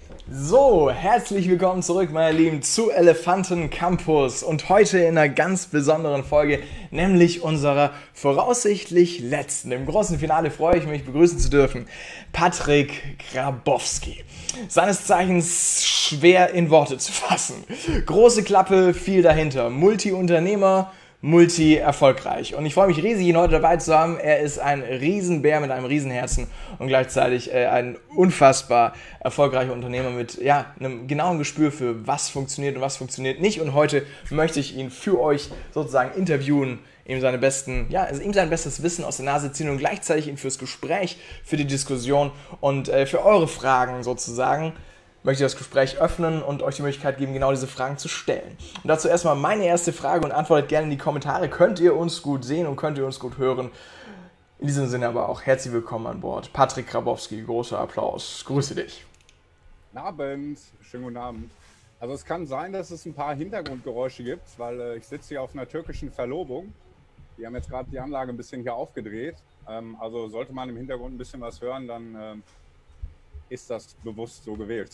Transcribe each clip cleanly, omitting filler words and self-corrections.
So, herzlich willkommen zurück, meine Lieben, zu Elefanten Campus und heute in einer ganz besonderen Folge, nämlich unserer voraussichtlich letzten. Im großen Finale freue ich mich, begrüßen zu dürfen Patrick Grabowski. Seines Zeichens schwer in Worte zu fassen. Große Klappe, viel dahinter. Multi-Unternehmer, multi-erfolgreich. Und ich freue mich riesig, ihn heute dabei zu haben. Er ist ein Riesenbär mit einem Riesenherzen und gleichzeitig ein unfassbar erfolgreicher Unternehmer mit einem genauen Gespür für was funktioniert und was funktioniert nicht. Und heute möchte ich ihn für euch sozusagen interviewen, ihm sein bestes Wissen aus der Nase ziehen und gleichzeitig ihn fürs Gespräch, für die Diskussion und für eure Fragen sozusagen möchte ich das Gespräch öffnen und euch die Möglichkeit geben, genau diese Fragen zu stellen. Und dazu erstmal meine erste Frage und antwortet gerne in die Kommentare. Könnt ihr uns gut sehen und könnt ihr uns gut hören? In diesem Sinne aber auch herzlich willkommen an Bord. Patrick Grabowski, großer Applaus. Grüße dich. Guten Abend, schönen guten Abend. Also es kann sein, dass es ein paar Hintergrundgeräusche gibt, weil ich sitze hier auf einer türkischen Verlobung. Die haben jetzt gerade die Anlage ein bisschen hier aufgedreht. Also sollte man im Hintergrund ein bisschen was hören, dann ist das bewusst so gewählt.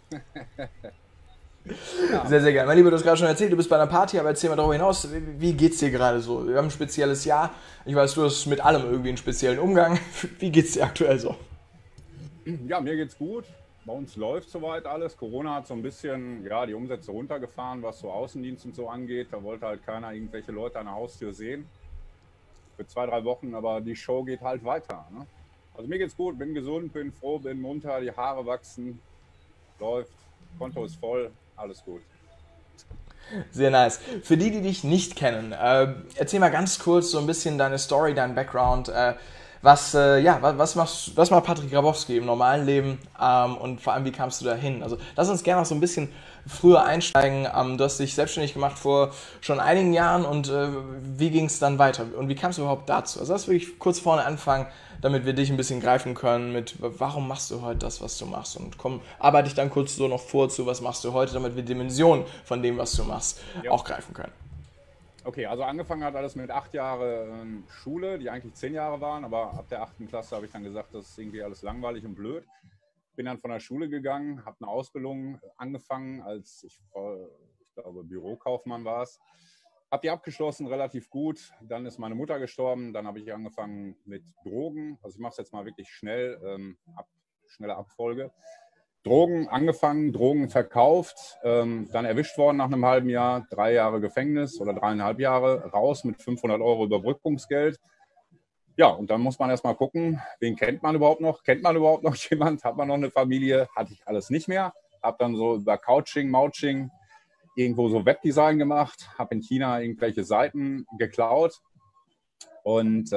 Ja. Sehr, sehr geil. Mein Lieber, du hast gerade schon erzählt, du bist bei einer Party, aber erzähl mal darüber hinaus, wie geht's dir gerade so? Wir haben ein spezielles Jahr. Ich weiß, du hast mit allem irgendwie einen speziellen Umgang. Wie geht's dir aktuell so? Ja, mir geht's gut. Bei uns läuft soweit alles. Corona hat so ein bisschen die Umsätze runtergefahren, was so Außendienst und so angeht. Da wollte halt keiner irgendwelche Leute an der Haustür sehen. Für 2-3 Wochen, aber die Show geht halt weiter. Ne? Also mir geht's gut, bin gesund, bin froh, bin munter, die Haare wachsen, läuft, Konto ist voll, alles gut. Sehr nice. Für die, die dich nicht kennen, erzähl mal ganz kurz so ein bisschen deine Story, dein Background. Was macht Patrick Grabowski im normalen Leben und vor allem, wie kamst du da hin? Also lass uns gerne noch so ein bisschen früher einsteigen. Du hast dich selbstständig gemacht vor schon einigen Jahren und wie ging es dann weiter? Und wie kamst du überhaupt dazu? Also lass wirklich kurz vorne anfangen, damit wir dich ein bisschen greifen können mit, warum machst du heute das, was du machst? Und arbeite ich dann kurz so noch vor zu, was machst du heute, damit wir Dimensionen von dem, was du machst, auch greifen können. Okay, also angefangen hat alles mit 8 Jahren Schule, die eigentlich 10 Jahre waren, aber ab der 8. Klasse habe ich dann gesagt, das ist irgendwie alles langweilig und blöd. Bin dann von der Schule gegangen, habe eine Ausbildung angefangen als, ich glaube, Bürokaufmann war es. Habe die abgeschlossen, relativ gut. Dann ist meine Mutter gestorben, dann habe ich angefangen mit Drogen. Also ich mache es jetzt mal wirklich schnell, schnelle Abfolge. Drogen angefangen, Drogen verkauft, dann erwischt worden nach einem halben Jahr, 3 Jahre Gefängnis oder 3,5 Jahre, raus mit 500 Euro Überbrückungsgeld. Ja, und dann muss man erstmal gucken, wen kennt man überhaupt noch? Kennt man überhaupt noch jemand? Hat man noch eine Familie? Hatte ich alles nicht mehr. Habe dann so über Couching, Mouching irgendwo so Webdesign gemacht, habe in China irgendwelche Seiten geklaut und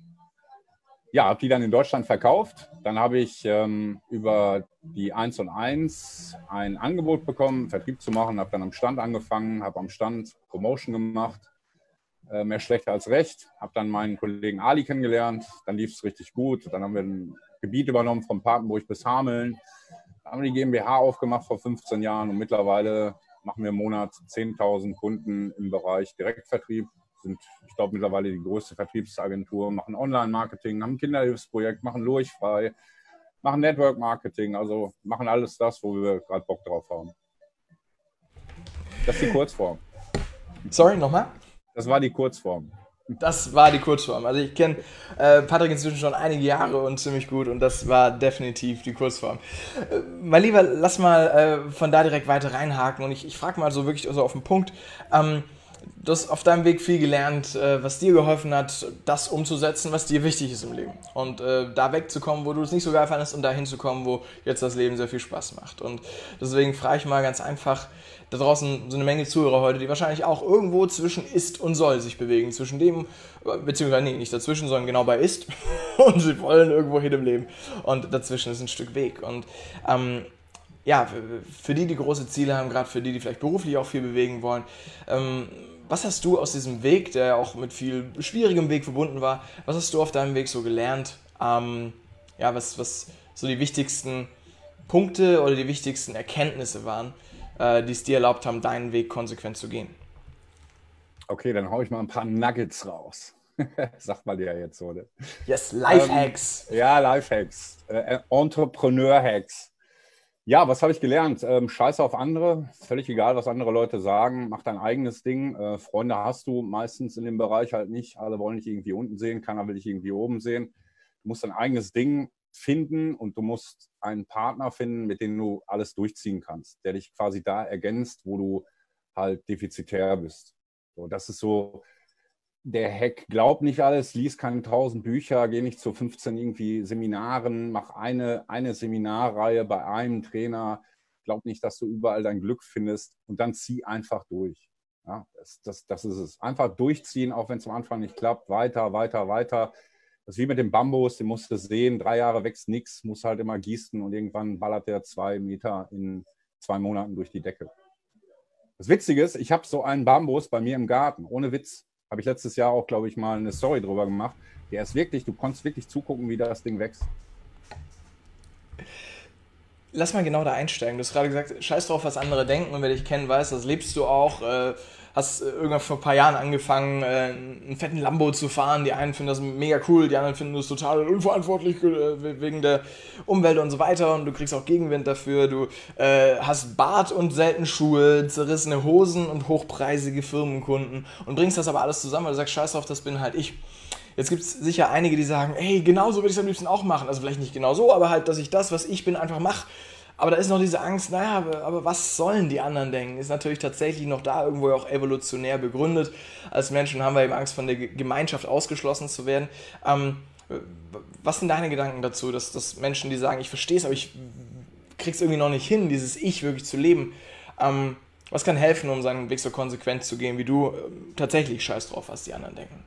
habe die dann in Deutschland verkauft. Dann habe ich über die 1&1 ein Angebot bekommen, Vertrieb zu machen, habe dann am Stand angefangen, habe am Stand Promotion gemacht, mehr schlecht als recht, habe dann meinen Kollegen Ali kennengelernt, dann lief es richtig gut, dann haben wir ein Gebiet übernommen von Papenburg bis Hameln, dann haben wir die GmbH aufgemacht vor 15 Jahren und mittlerweile machen wir im Monat 10.000 Kunden im Bereich Direktvertrieb. Sind, ich glaube, mittlerweile die größte Vertriebsagentur, machen Online-Marketing, haben ein Kinderhilfsprojekt, machen Lurchfrei, machen Network-Marketing, also machen alles das, wo wir gerade Bock drauf haben. Das ist die Kurzform. Sorry, nochmal? Das war die Kurzform. Das war die Kurzform. Also ich kenne Patrick inzwischen schon einige Jahre und ziemlich gut und das war definitiv die Kurzform. Mein Lieber, lass mal von da direkt weiter reinhaken und ich frage mal so wirklich so auf den Punkt. Du hast auf deinem Weg viel gelernt, was dir geholfen hat, das umzusetzen, was dir wichtig ist im Leben. Und da wegzukommen, wo du es nicht so geil fandest und dahin zu kommen, wo jetzt das Leben sehr viel Spaß macht. Und deswegen frage ich mal ganz einfach, da draußen so eine Menge Zuhörer heute, die wahrscheinlich auch irgendwo zwischen ist und soll sich bewegen. Zwischen dem, beziehungsweise nicht dazwischen, sondern genau bei ist. Und sie wollen irgendwo hin im Leben. Und dazwischen ist ein Stück Weg. Und für die große Ziele haben, gerade für die vielleicht beruflich auch viel bewegen wollen, was hast du aus diesem Weg, der auch mit viel schwierigem Weg verbunden war, was hast du auf deinem Weg so gelernt? Was so die wichtigsten Punkte oder die wichtigsten Erkenntnisse waren, die es dir erlaubt haben, deinen Weg konsequent zu gehen? Okay, dann haue ich mal ein paar Nuggets raus. Sagt man ja jetzt so, ne? Yes, Lifehacks. Lifehacks. Entrepreneur-Hacks. Ja, was habe ich gelernt? Scheiße auf andere, völlig egal, was andere Leute sagen, mach dein eigenes Ding. Freunde hast du meistens in dem Bereich halt nicht. Alle wollen dich irgendwie unten sehen, keiner will dich irgendwie oben sehen. Du musst dein eigenes Ding finden und du musst einen Partner finden, mit dem du alles durchziehen kannst, der dich quasi da ergänzt, wo du halt defizitär bist. So, das ist so der Hack. Glaub nicht alles, lies keine 1000 Bücher, geh nicht zu 15 irgendwie Seminaren, mach eine Seminarreihe bei einem Trainer. Glaub nicht, dass du überall dein Glück findest und dann zieh einfach durch. Ja, das ist es. Einfach durchziehen, auch wenn es am Anfang nicht klappt. Weiter, weiter, weiter. Das ist wie mit dem Bambus, den musst du sehen. 3 Jahre wächst nichts, musst halt immer gießen und irgendwann ballert der 2 Meter in 2 Monaten durch die Decke. Das Witzige ist, ich habe so einen Bambus bei mir im Garten, ohne Witz. Habe ich letztes Jahr auch, glaube ich, mal eine Story drüber gemacht. Der ist wirklich, du konntest wirklich zugucken, wie das Ding wächst. Lass mal genau da einsteigen. Du hast gerade gesagt, scheiß drauf, was andere denken, und wer dich kennen, weiß, das lebst du auch. Hast irgendwann vor ein paar Jahren angefangen, einen fetten Lambo zu fahren. Die einen finden das mega cool, die anderen finden das total unverantwortlich wegen der Umwelt und so weiter. Und du kriegst auch Gegenwind dafür. Du hast Bart und selten Schuhe, zerrissene Hosen und hochpreisige Firmenkunden und bringst das aber alles zusammen, weil du sagst, scheiß drauf, das bin halt ich. Jetzt gibt es sicher einige, die sagen, hey, genauso würde ich es am liebsten auch machen. Also vielleicht nicht genau so, aber halt, dass ich das, was ich bin, einfach mache. Aber da ist noch diese Angst, naja, aber was sollen die anderen denken? Ist natürlich tatsächlich noch da irgendwo auch evolutionär begründet. Als Menschen haben wir eben Angst, von der Gemeinschaft ausgeschlossen zu werden. Was sind deine Gedanken dazu, dass Menschen, die sagen, ich verstehe es, aber ich krieg's irgendwie noch nicht hin, dieses Ich wirklich zu leben? Was kann helfen, um seinen Weg so konsequent zu gehen, wie du tatsächlich scheiß drauf, was die anderen denken?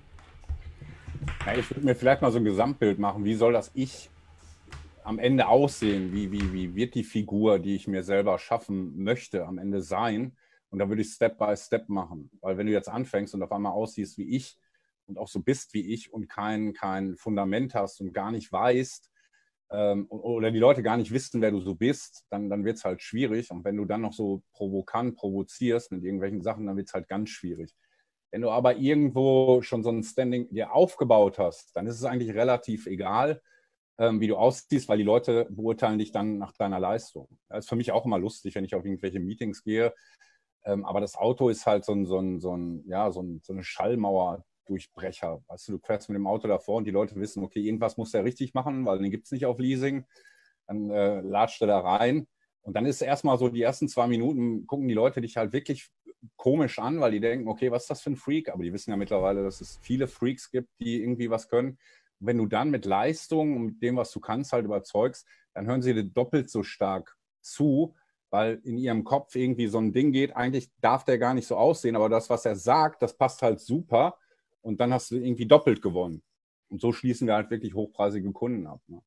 Ja, ich würde mir vielleicht mal so ein Gesamtbild machen. Wie soll das Ich am Ende aussehen? Wie wird die Figur, die ich mir selber schaffen möchte, am Ende sein? Und da würde ich Step by Step machen. Weil wenn du jetzt anfängst und auf einmal aussiehst wie ich und auch so bist wie ich und kein Fundament hast und gar nicht weißt, oder die Leute gar nicht wissen, wer du so bist, dann wird es halt schwierig. Und wenn du dann noch so provokant provozierst mit irgendwelchen Sachen, dann wird es halt ganz schwierig. Wenn du aber irgendwo schon so ein Standing dir aufgebaut hast, dann ist es eigentlich relativ egal, wie du aussiehst, weil die Leute beurteilen dich dann nach deiner Leistung. Das ist für mich auch immer lustig, wenn ich auf irgendwelche Meetings gehe. Aber das Auto ist halt so eine Schallmauer-Durchbrecher. Weißt du, du fährst mit dem Auto davor und die Leute wissen, okay, irgendwas muss der richtig machen, weil den gibt es nicht auf Leasing. Dann latscht er da rein. Und dann ist erstmal so, die ersten 2 Minuten gucken die Leute dich halt wirklich komisch an, weil die denken, okay, was ist das für ein Freak? Aber die wissen ja mittlerweile, dass es viele Freaks gibt, die irgendwie was können. Und wenn du dann mit Leistung und mit dem, was du kannst, halt überzeugst, dann hören sie dir doppelt so stark zu, weil in ihrem Kopf irgendwie so ein Ding geht, eigentlich darf der gar nicht so aussehen, aber das, was er sagt, das passt halt super und dann hast du irgendwie doppelt gewonnen. Und so schließen wir halt wirklich hochpreisige Kunden ab. Ne?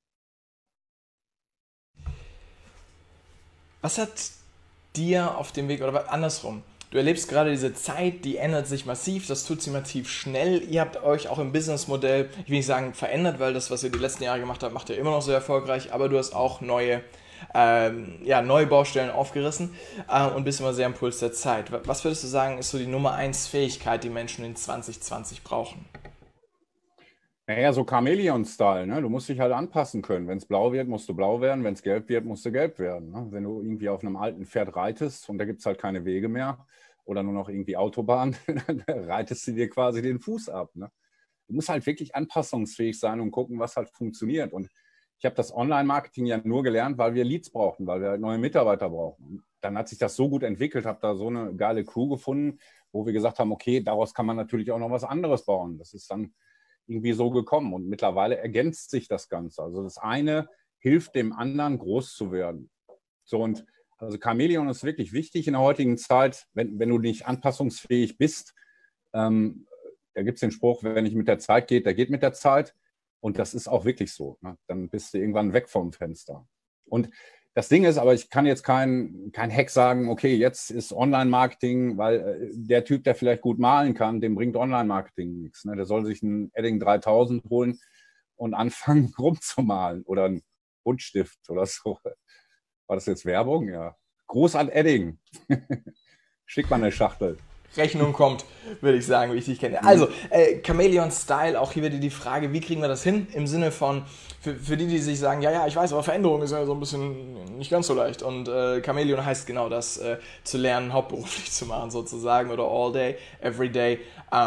Was hat dir auf dem Weg, oder andersrum, du erlebst gerade diese Zeit, die ändert sich massiv, das tut sie massiv schnell. Ihr habt euch auch im Businessmodell, ich will nicht sagen verändert, weil das, was ihr die letzten Jahre gemacht habt, macht ihr immer noch sehr erfolgreich, aber du hast auch neue Baustellen aufgerissen und bist immer sehr am Puls der Zeit. Was würdest du sagen, ist so die Nummer 1 Fähigkeit, die Menschen in 2020 brauchen? Naja, so Chamäleon-Style, ne? Du musst dich halt anpassen können. Wenn es blau wird, musst du blau werden. Wenn es gelb wird, musst du gelb werden. Ne? Wenn du irgendwie auf einem alten Pferd reitest und da gibt es halt keine Wege mehr oder nur noch irgendwie Autobahn, dann reitest du dir quasi den Fuß ab. Ne? Du musst halt wirklich anpassungsfähig sein und gucken, was halt funktioniert. Und ich habe das Online-Marketing ja nur gelernt, weil wir Leads brauchten, weil wir halt neue Mitarbeiter brauchen. Und dann hat sich das so gut entwickelt, habe da so eine geile Crew gefunden, wo wir gesagt haben, okay, daraus kann man natürlich auch noch was anderes bauen. Das ist dann irgendwie so gekommen. Und mittlerweile ergänzt sich das Ganze. Also das eine hilft dem anderen, groß zu werden. So, und also Chamäleon ist wirklich wichtig in der heutigen Zeit, wenn du nicht anpassungsfähig bist. Da gibt es den Spruch, wer nicht mit der Zeit geht, der geht mit der Zeit. Und das ist auch wirklich so. Ne? Dann bist du irgendwann weg vom Fenster. Und das Ding ist, aber ich kann jetzt kein Hack sagen, okay, jetzt ist Online-Marketing, weil der Typ, der vielleicht gut malen kann, dem bringt Online-Marketing nichts. Ne? Der soll sich einen Edding 3000 holen und anfangen rumzumalen oder einen Buntstift oder so. War das jetzt Werbung? Ja. Gruß an Edding. Schick mal eine Schachtel. Rechnung kommt, würde ich sagen, wie ich dich kenne. Also, Chameleon Style, auch hier wieder die Frage, wie kriegen wir das hin? Im Sinne von, für die sich sagen, ja, ich weiß, aber Veränderung ist ja so ein bisschen nicht ganz so leicht. Und Chameleon heißt genau das, zu lernen, hauptberuflich zu machen sozusagen oder all day, every day.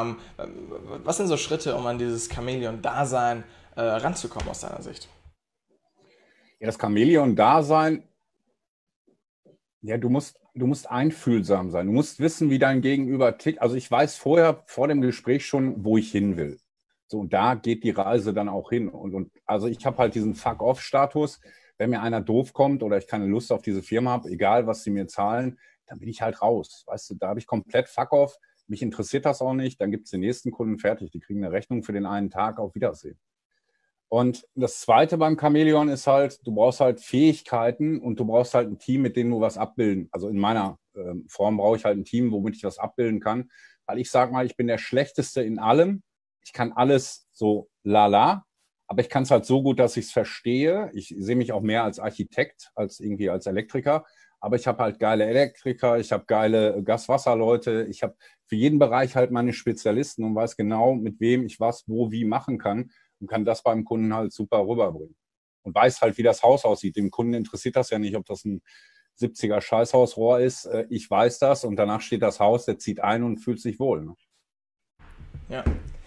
Was sind so Schritte, um an dieses Chameleon-Dasein ranzukommen aus deiner Sicht? Ja, das Chamäleon-Dasein, ja, du musst einfühlsam sein. Du musst wissen, wie dein Gegenüber tickt. Also ich weiß vorher, vor dem Gespräch schon, wo ich hin will. So, und da geht die Reise dann auch hin. Und also ich habe halt diesen Fuck-off-Status. Wenn mir einer doof kommt oder ich keine Lust auf diese Firma habe, egal was sie mir zahlen, dann bin ich halt raus. Weißt du, da habe ich komplett Fuck-off. Mich interessiert das auch nicht. Dann gibt es den nächsten Kunden fertig. Die kriegen eine Rechnung für den einen Tag. Auf Wiedersehen. Und das Zweite beim Chamäleon ist halt, du brauchst halt Fähigkeiten und du brauchst halt ein Team, mit dem du was abbilden. Also in meiner Form brauche ich halt ein Team, womit ich was abbilden kann. Weil ich sage mal, ich bin der Schlechteste in allem. Ich kann alles so lala, aber ich kann es halt so gut, dass ich es verstehe. Ich sehe mich auch mehr als Architekt, als irgendwie als Elektriker. Aber ich habe halt geile Elektriker, ich habe geile Gas-Wasser-Leute. Ich habe für jeden Bereich halt meine Spezialisten und weiß genau, mit wem ich was, wo, wie machen kann. Und kann das beim Kunden halt super rüberbringen. Und weiß halt, wie das Haus aussieht. Dem Kunden interessiert das ja nicht, ob das ein 70er Scheißhausrohr ist. Ich weiß das und danach steht das Haus, der zieht ein und fühlt sich wohl. Ne? Ja.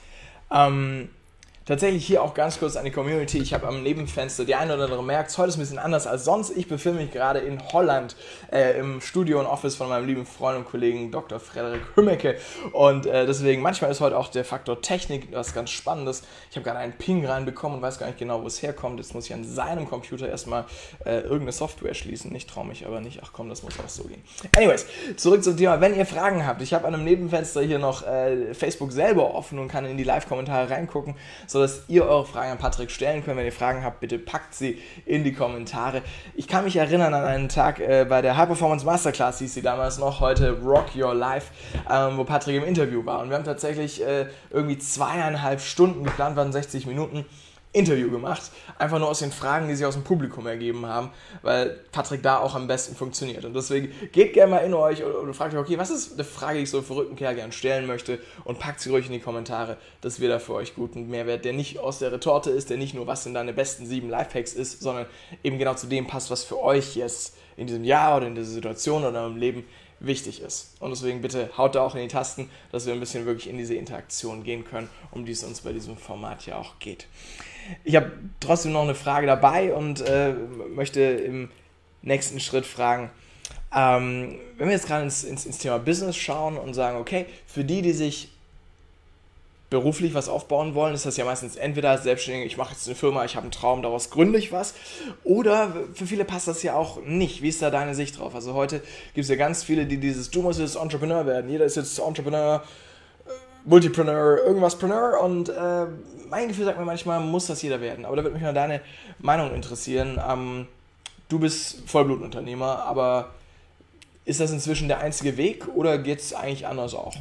Tatsächlich hier auch ganz kurz an die Community. Ich habe am Nebenfenster, die eine oder andere merkt, heute ist ein bisschen anders als sonst. Ich befinde mich gerade in Holland im Studio und Office von meinem lieben Freund und Kollegen Dr. Frederik Hümmecke. Und deswegen, manchmal ist heute auch der Faktor Technik was ganz Spannendes. Ich habe gerade einen Ping reinbekommen und weiß gar nicht genau, wo es herkommt. Jetzt muss ich an seinem Computer erstmal irgendeine Software schließen. Ich traue mich aber nicht. Ach komm, das muss auch so gehen. Anyways, zurück zum Thema. Wenn ihr Fragen habt, ich habe an einem Nebenfenster hier noch Facebook selber offen und kann in die Live-Kommentare reingucken, sodass ihr eure Fragen an Patrick stellen könnt. Wenn ihr Fragen habt, bitte packt sie in die Kommentare. Ich kann mich erinnern an einen Tag bei der High Performance Masterclass, hieß sie damals noch, heute Rock Your Life, wo Patrick im Interview war. Und wir haben tatsächlich irgendwie 2,5 Stunden geplant, waren 60 Minuten, Interview gemacht, einfach nur aus den Fragen, die sich aus dem Publikum ergeben haben, weil Patrick da auch am besten funktioniert. Und deswegen geht gerne mal in euch und fragt euch, okay, was ist eine Frage, die ich so einen verrückten Kerl gerne stellen möchte, und packt sie ruhig in die Kommentare, dass wir da für euch guten Mehrwert, der nicht aus der Retorte ist, der nicht nur was in deine besten 7 Lifehacks ist, sondern eben genau zu dem passt, was für euch jetzt in diesem Jahr oder in dieser Situation oder im Leben wichtig ist. Und deswegen bitte haut da auch in die Tasten, dass wir ein bisschen wirklich in diese Interaktion gehen können, um die es uns bei diesem Format ja auch geht. Ich habe trotzdem noch eine Frage dabei und möchte im nächsten Schritt fragen, wenn wir jetzt gerade ins Thema Business schauen und sagen, okay, für die sich beruflich was aufbauen wollen, ist das ja meistens entweder als Selbstständige, ich mache jetzt eine Firma, ich habe einen Traum, daraus gründe ich was, oder für viele passt das ja auch nicht. Wie ist da deine Sicht drauf? Also heute gibt es ja ganz viele, die du musst jetzt Entrepreneur werden, jeder ist jetzt Entrepreneur, Multipreneur, irgendwaspreneur, und mein Gefühl sagt mir manchmal, muss das jeder werden. Aber da würde mich mal deine Meinung interessieren. Du bist Vollblutunternehmer, aber ist das inzwischen der einzige Weg oder geht es eigentlich anders auch?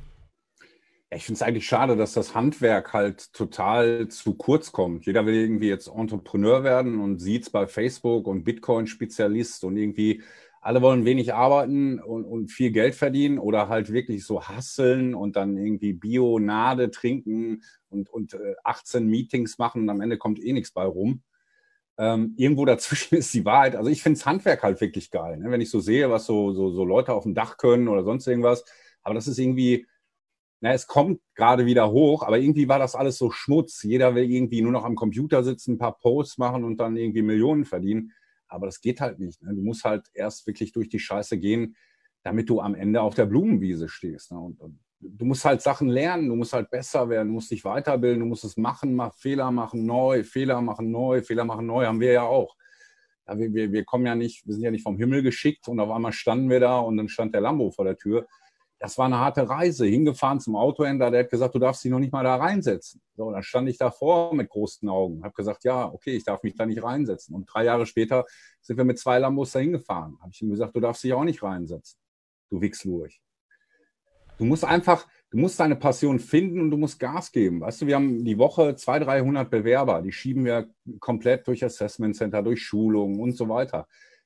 Ja, ich finde es eigentlich schade, dass das Handwerk halt total zu kurz kommt. Jeder will irgendwie jetzt Entrepreneur werden und sieht es bei Facebook und Bitcoin-Spezialist und irgendwie alle wollen wenig arbeiten und viel Geld verdienen oder halt wirklich so hustlen und dann irgendwie Bionade trinken und 18 Meetings machen und am Ende kommt eh nichts bei rum. Irgendwo dazwischen ist die Wahrheit. Also ich finde das Handwerk halt wirklich geil, ne? Wenn ich so sehe, was so Leute auf dem Dach können oder sonst irgendwas. Aber das ist irgendwie, na, es kommt gerade wieder hoch, aber irgendwie war das alles so Schmutz. Jeder will irgendwie nur noch am Computer sitzen, ein paar Posts machen und dann irgendwie Millionen verdienen. Aber das geht halt nicht. Ne? Du musst halt erst wirklich durch die Scheiße gehen, damit du am Ende auf der Blumenwiese stehst. Ne? Und du musst halt Sachen lernen, du musst halt besser werden, du musst dich weiterbilden, du musst es machen, Fehler machen neu, Fehler machen neu, Fehler machen neu, haben wir ja auch. Ja, wir kommen ja nicht, wir sind ja nicht vom Himmel geschickt und auf einmal standen wir da und dann stand der Lambo vor der Tür. Das war eine harte Reise, hingefahren zum Autohändler, der hat gesagt, du darfst dich noch nicht mal da reinsetzen. So, dann stand ich davor mit großen Augen, habe gesagt, ja, okay, ich darf mich da nicht reinsetzen. Und 3 Jahre später sind wir mit 2 Lambos da hingefahren. Habe ich ihm gesagt, du darfst dich auch nicht reinsetzen, du Wichslurch. Du musst deine Passion finden und du musst Gas geben. Weißt du, wir haben die Woche 200, 300 Bewerber, die schieben wir komplett durch Assessment Center, durch Schulungen und so weiter.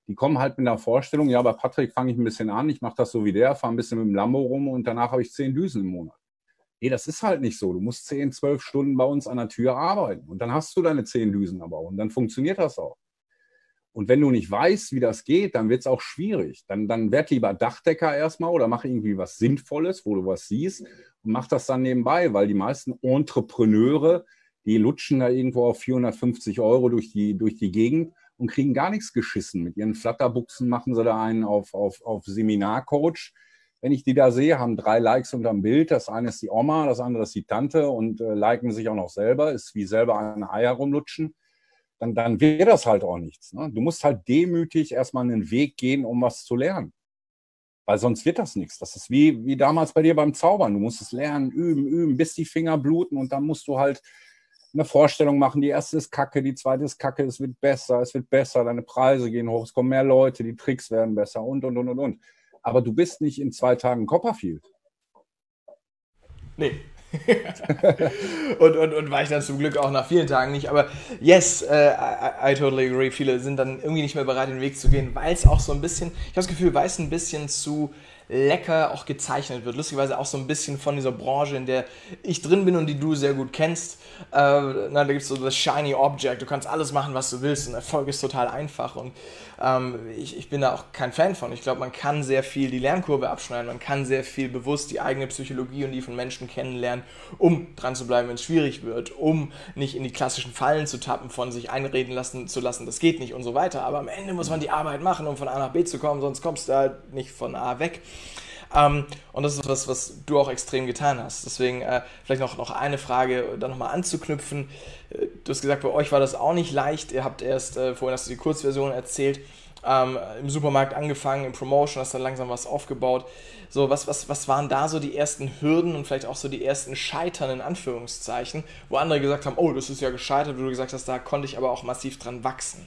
Die kommen halt mit einer Vorstellung, ja, bei Patrick fange ich ein bisschen an, ich mache das so wie der, fahre ein bisschen mit dem Lambo rum und danach habe ich 10 Düsen im Monat. Nee, das ist halt nicht so. Du musst 10, 12 Stunden bei uns an der Tür arbeiten und dann hast du deine 10 Düsen aber auch und dann funktioniert das auch. Und wenn du nicht weißt, wie das geht, dann wird es auch schwierig. Dann werd lieber Dachdecker erstmal oder mach irgendwie was Sinnvolles, wo du was siehst und mach das dann nebenbei, weil die meisten Entrepreneure, die lutschen da irgendwo auf 450 Euro durch die Gegend und kriegen gar nichts geschissen. Mit ihren Flatterbuchsen machen sie da einen auf Seminarcoach. Wenn ich die da sehe, haben 3 Likes unterm Bild. Das eine ist die Oma, das andere ist die Tante und liken sich auch noch selber. Ist wie selber ein Ei herumlutschen. Dann wird das halt auch nichts. Ne? Du musst halt demütig erstmal einen Weg gehen, um was zu lernen. Weil sonst wird das nichts. Das ist wie damals bei dir beim Zaubern. Du musst es lernen, üben, bis die Finger bluten und dann musst du halt eine Vorstellung machen. Die erste ist Kacke, die zweite ist Kacke, es wird besser, deine Preise gehen hoch, es kommen mehr Leute, die Tricks werden besser und. Aber du bist nicht in 2 Tagen Copperfield. Nee. und war ich dann zum Glück auch nach vielen Tagen nicht. Aber yes, I totally agree. Viele sind dann irgendwie nicht mehr bereit, den Weg zu gehen, weil es auch so ein bisschen, ich habe das Gefühl, weil es ein bisschen zu lecker auch gezeichnet wird. Lustigerweise auch so ein bisschen von dieser Branche, in der ich drin bin und die du sehr gut kennst. Da gibt es so das Shiny Object. Du kannst alles machen, was du willst und Erfolg ist total einfach. Und ich bin da auch kein Fan von. Ich glaube, man kann sehr viel die Lernkurve abschneiden. Man kann sehr viel bewusst die eigene Psychologie und die von Menschen kennenlernen, um dran zu bleiben, wenn es schwierig wird, um nicht in die klassischen Fallen zu tappen, von sich einreden zu lassen, das geht nicht und so weiter. Aber am Ende muss man die Arbeit machen, um von A nach B zu kommen, sonst kommst du halt nicht von A weg. Und das ist was du auch extrem getan hast. Deswegen vielleicht noch eine Frage, da nochmal anzuknüpfen. Du hast gesagt, bei euch war das auch nicht leicht. Ihr habt erst, vorhin hast du die Kurzversion erzählt, im Supermarkt angefangen, im Promotion, hast dann langsam was aufgebaut. So, was waren da so die ersten Hürden und vielleicht auch so die ersten Scheitern in Anführungszeichen, wo andere gesagt haben, oh, das ist ja gescheitert, wo du gesagt hast, da konnte ich aber auch massiv dran wachsen?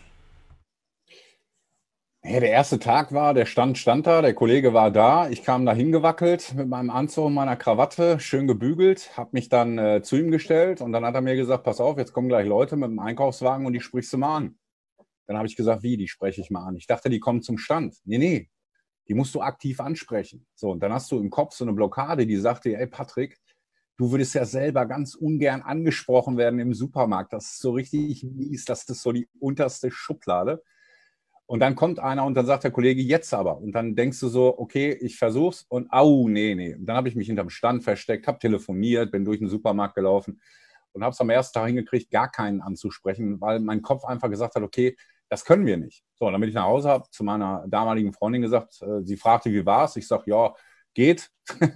Ja, der erste Tag war, der stand da, der Kollege war da, ich kam da hingewackelt mit meinem Anzug und meiner Krawatte, schön gebügelt, habe mich dann zu ihm gestellt und dann hat er mir gesagt, pass auf, jetzt kommen gleich Leute mit dem Einkaufswagen und die sprichst du mal an. Dann habe ich gesagt, wie, die spreche ich mal an? Ich dachte, die kommen zum Stand. Nee, die musst du aktiv ansprechen. So, und dann hast du im Kopf so eine Blockade, die sagt dir, ey Patrick, du würdest ja selber ganz ungern angesprochen werden im Supermarkt. Das ist so richtig mies, das ist so die unterste Schublade. Und dann kommt einer und dann sagt der Kollege, jetzt aber. Und dann denkst du so, okay, ich versuch's und au, nee. Und dann habe ich mich hinterm Stand versteckt, habe telefoniert, bin durch den Supermarkt gelaufen und habe es am ersten Tag hingekriegt, gar keinen anzusprechen, weil mein Kopf einfach gesagt hat, okay, das können wir nicht. So, und dann bin ich nach Hause, habe zu meiner damaligen Freundin gesagt, sie fragte, wie war's? Ich sage, ja, geht.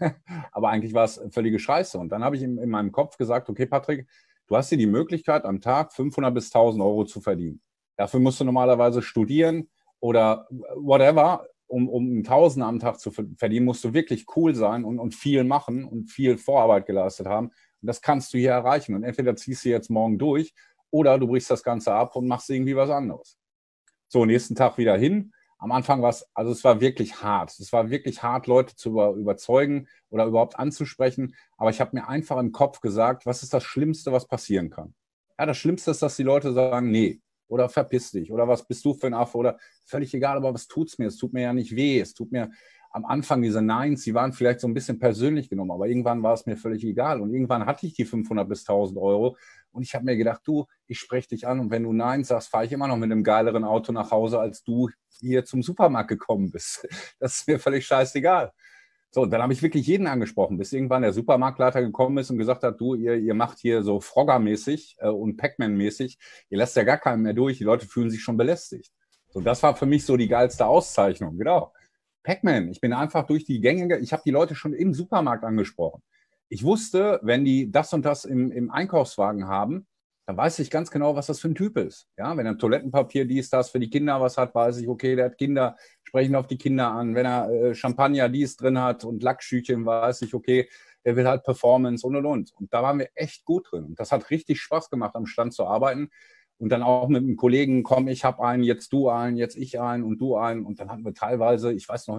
Aber eigentlich war es völlige Scheiße. Und dann habe ich in meinem Kopf gesagt, okay, Patrick, du hast hier die Möglichkeit, am Tag 500 bis 1000 Euro zu verdienen. Dafür musst du normalerweise studieren oder whatever, um einen Tausender am Tag zu verdienen, musst du wirklich cool sein und viel machen und viel Vorarbeit geleistet haben. Und das kannst du hier erreichen. Und entweder ziehst du jetzt morgen durch oder du brichst das Ganze ab und machst irgendwie was anderes. So, nächsten Tag wieder hin. Am Anfang war es war wirklich hart. Es war wirklich hart, Leute zu überzeugen oder überhaupt anzusprechen. Aber ich habe mir einfach im Kopf gesagt, was ist das Schlimmste, was passieren kann? Ja, das Schlimmste ist, dass die Leute sagen, nee, oder verpiss dich, oder was bist du für ein Affe, oder völlig egal, aber was tut's mir? Es tut mir ja nicht weh. Es tut mir am Anfang diese Neins, die waren vielleicht so ein bisschen persönlich genommen, aber irgendwann war es mir völlig egal. Und irgendwann hatte ich die 500 bis 1000 Euro und ich habe mir gedacht, du, ich spreche dich an und wenn du Nein sagst, fahre ich immer noch mit einem geileren Auto nach Hause, als du hier zum Supermarkt gekommen bist. Das ist mir völlig scheißegal. So, dann habe ich wirklich jeden angesprochen, bis irgendwann der Supermarktleiter gekommen ist und gesagt hat, du, ihr macht hier so Frogger-mäßig und Pac-Man-mäßig, ihr lasst ja gar keinen mehr durch, die Leute fühlen sich schon belästigt. So, das war für mich so die geilste Auszeichnung, genau. Pac-Man, ich bin einfach durch die Gänge, ich habe die Leute schon im Supermarkt angesprochen. Ich wusste, wenn die das und das im Einkaufswagen haben, dann weiß ich ganz genau, was das für ein Typ ist. Ja, wenn er Toilettenpapier das für die Kinder was hat, weiß ich, okay, der hat Kinder, sprechen auf die Kinder an. Wenn er Champagner drin hat und Lackschüchen, weiß ich, okay, der will halt Performance und. Und da waren wir echt gut drin. Und das hat richtig Spaß gemacht, am Stand zu arbeiten. Und dann auch mit einem Kollegen, komm, ich habe einen, jetzt du einen, jetzt ich einen und du einen. Und dann hatten wir teilweise, ich weiß noch,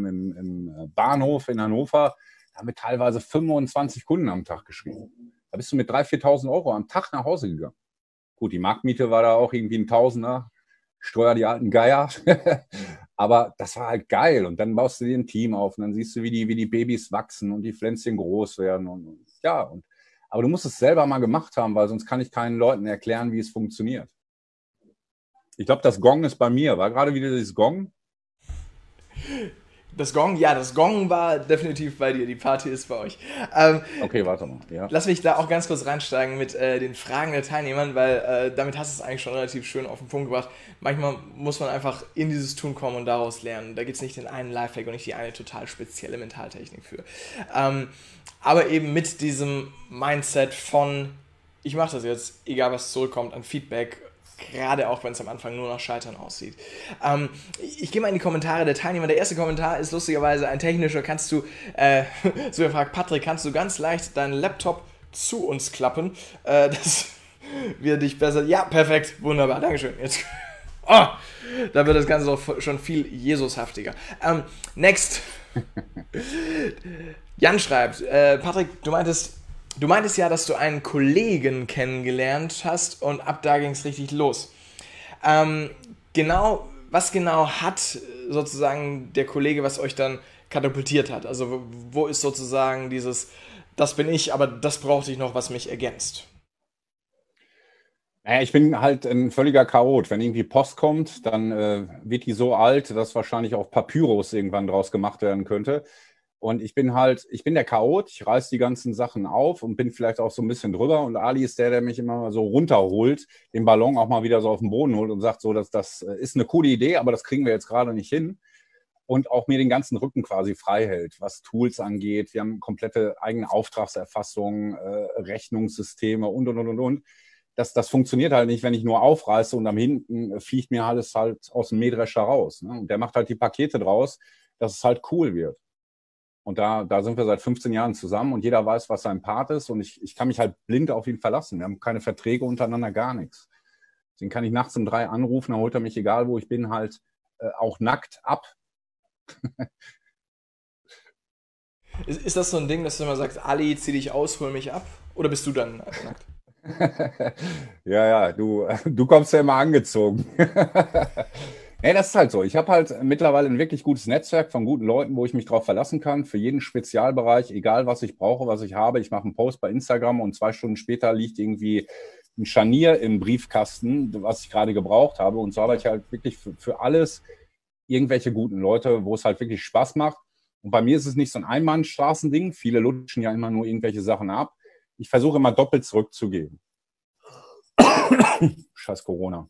im Bahnhof in Hannover, da haben wir teilweise 25 Kunden am Tag geschrieben. Da bist du mit 3.000, 4.000 Euro am Tag nach Hause gegangen. Gut, die Marktmiete war da auch irgendwie ein Tausender. Steuer die alten Geier. Aber das war halt geil. Und dann baust du dir ein Team auf und dann siehst du, wie die Babys wachsen und die Pflänzchen groß werden. Aber du musst es selber mal gemacht haben, weil sonst kann ich keinen Leuten erklären, wie es funktioniert. Ich glaube, das Gong ist bei mir. War gerade wieder dieses Gong? Das Gong, ja, das Gong war definitiv bei dir. Die Party ist bei euch. Ähm, Okay, warte mal. Ja. Lass mich da auch ganz kurz reinsteigen mit den Fragen der Teilnehmer, weil damit hast du es eigentlich schon relativ schön auf den Punkt gebracht. Manchmal muss man einfach in dieses Tun kommen und daraus lernen. Da gibt es nicht den einen Lifehack und nicht die eine total spezielle Mentaltechnik für. Aber eben mit diesem Mindset von, ich mache das jetzt, egal was zurückkommt an Feedback, gerade auch wenn es am Anfang nur nach Scheitern aussieht. Ich gehe mal in die Kommentare der Teilnehmer. Der erste Kommentar ist lustigerweise ein technischer. Kannst du, so gefragt, Patrick, kannst du ganz leicht deinen Laptop zu uns klappen, dass wir dich besser... Ja, perfekt, wunderbar, Dankeschön. Jetzt, oh, da wird das Ganze doch schon viel Jesushaftiger. Next. Jan schreibt, Patrick, du meintest ja, dass du einen Kollegen kennengelernt hast und ab da ging es richtig los. Was genau hat sozusagen der Kollege, was euch dann katapultiert hat? Also wo ist sozusagen dieses, das bin ich, aber das brauchte ich noch, was mich ergänzt? Naja, ich bin halt ein völliger Chaot. Wenn irgendwie Post kommt, dann wird die so alt, dass wahrscheinlich auch Papyrus irgendwann draus gemacht werden könnte. Und ich bin der Chaot, ich reiß die ganzen Sachen auf und bin vielleicht auch so ein bisschen drüber. Und Ali ist der mich immer mal so runterholt, den Ballon auch mal wieder so auf den Boden holt und sagt so, dass das ist eine coole Idee, aber das kriegen wir jetzt gerade nicht hin. Und auch mir den ganzen Rücken quasi frei hält, was Tools angeht. Wir haben komplette eigene Auftragserfassung, Rechnungssysteme und. Das funktioniert halt nicht, wenn ich nur aufreiße und am hinten fliegt mir alles halt aus dem Mähdrescher raus. Ne? Und der macht halt die Pakete draus, dass es halt cool wird. Und da sind wir seit 15 Jahren zusammen und jeder weiß, was sein Part ist. Und ich kann mich halt blind auf ihn verlassen. Wir haben keine Verträge untereinander, gar nichts. Deswegen kann ich nachts um 3 anrufen, dann holt er mich, egal wo ich bin, halt auch nackt ab. Ist das so ein Ding, dass du immer sagst, Ali, zieh dich aus, hol mich ab? Oder bist du dann nackt? Ja, du kommst ja immer angezogen. Nee, das ist halt so. Ich habe halt mittlerweile ein wirklich gutes Netzwerk von guten Leuten, wo ich mich drauf verlassen kann. Für jeden Spezialbereich, egal was ich brauche, was ich habe. Ich mache einen Post bei Instagram und 2 Stunden später liegt irgendwie ein Scharnier im Briefkasten, was ich gerade gebraucht habe. Und so habe ich halt wirklich für alles irgendwelche guten Leute, wo es halt wirklich Spaß macht. Und bei mir ist es nicht so ein Einbahnstraßending. Viele lutschen ja immer nur irgendwelche Sachen ab. Ich versuche immer doppelt zurückzugeben. Scheiß Corona.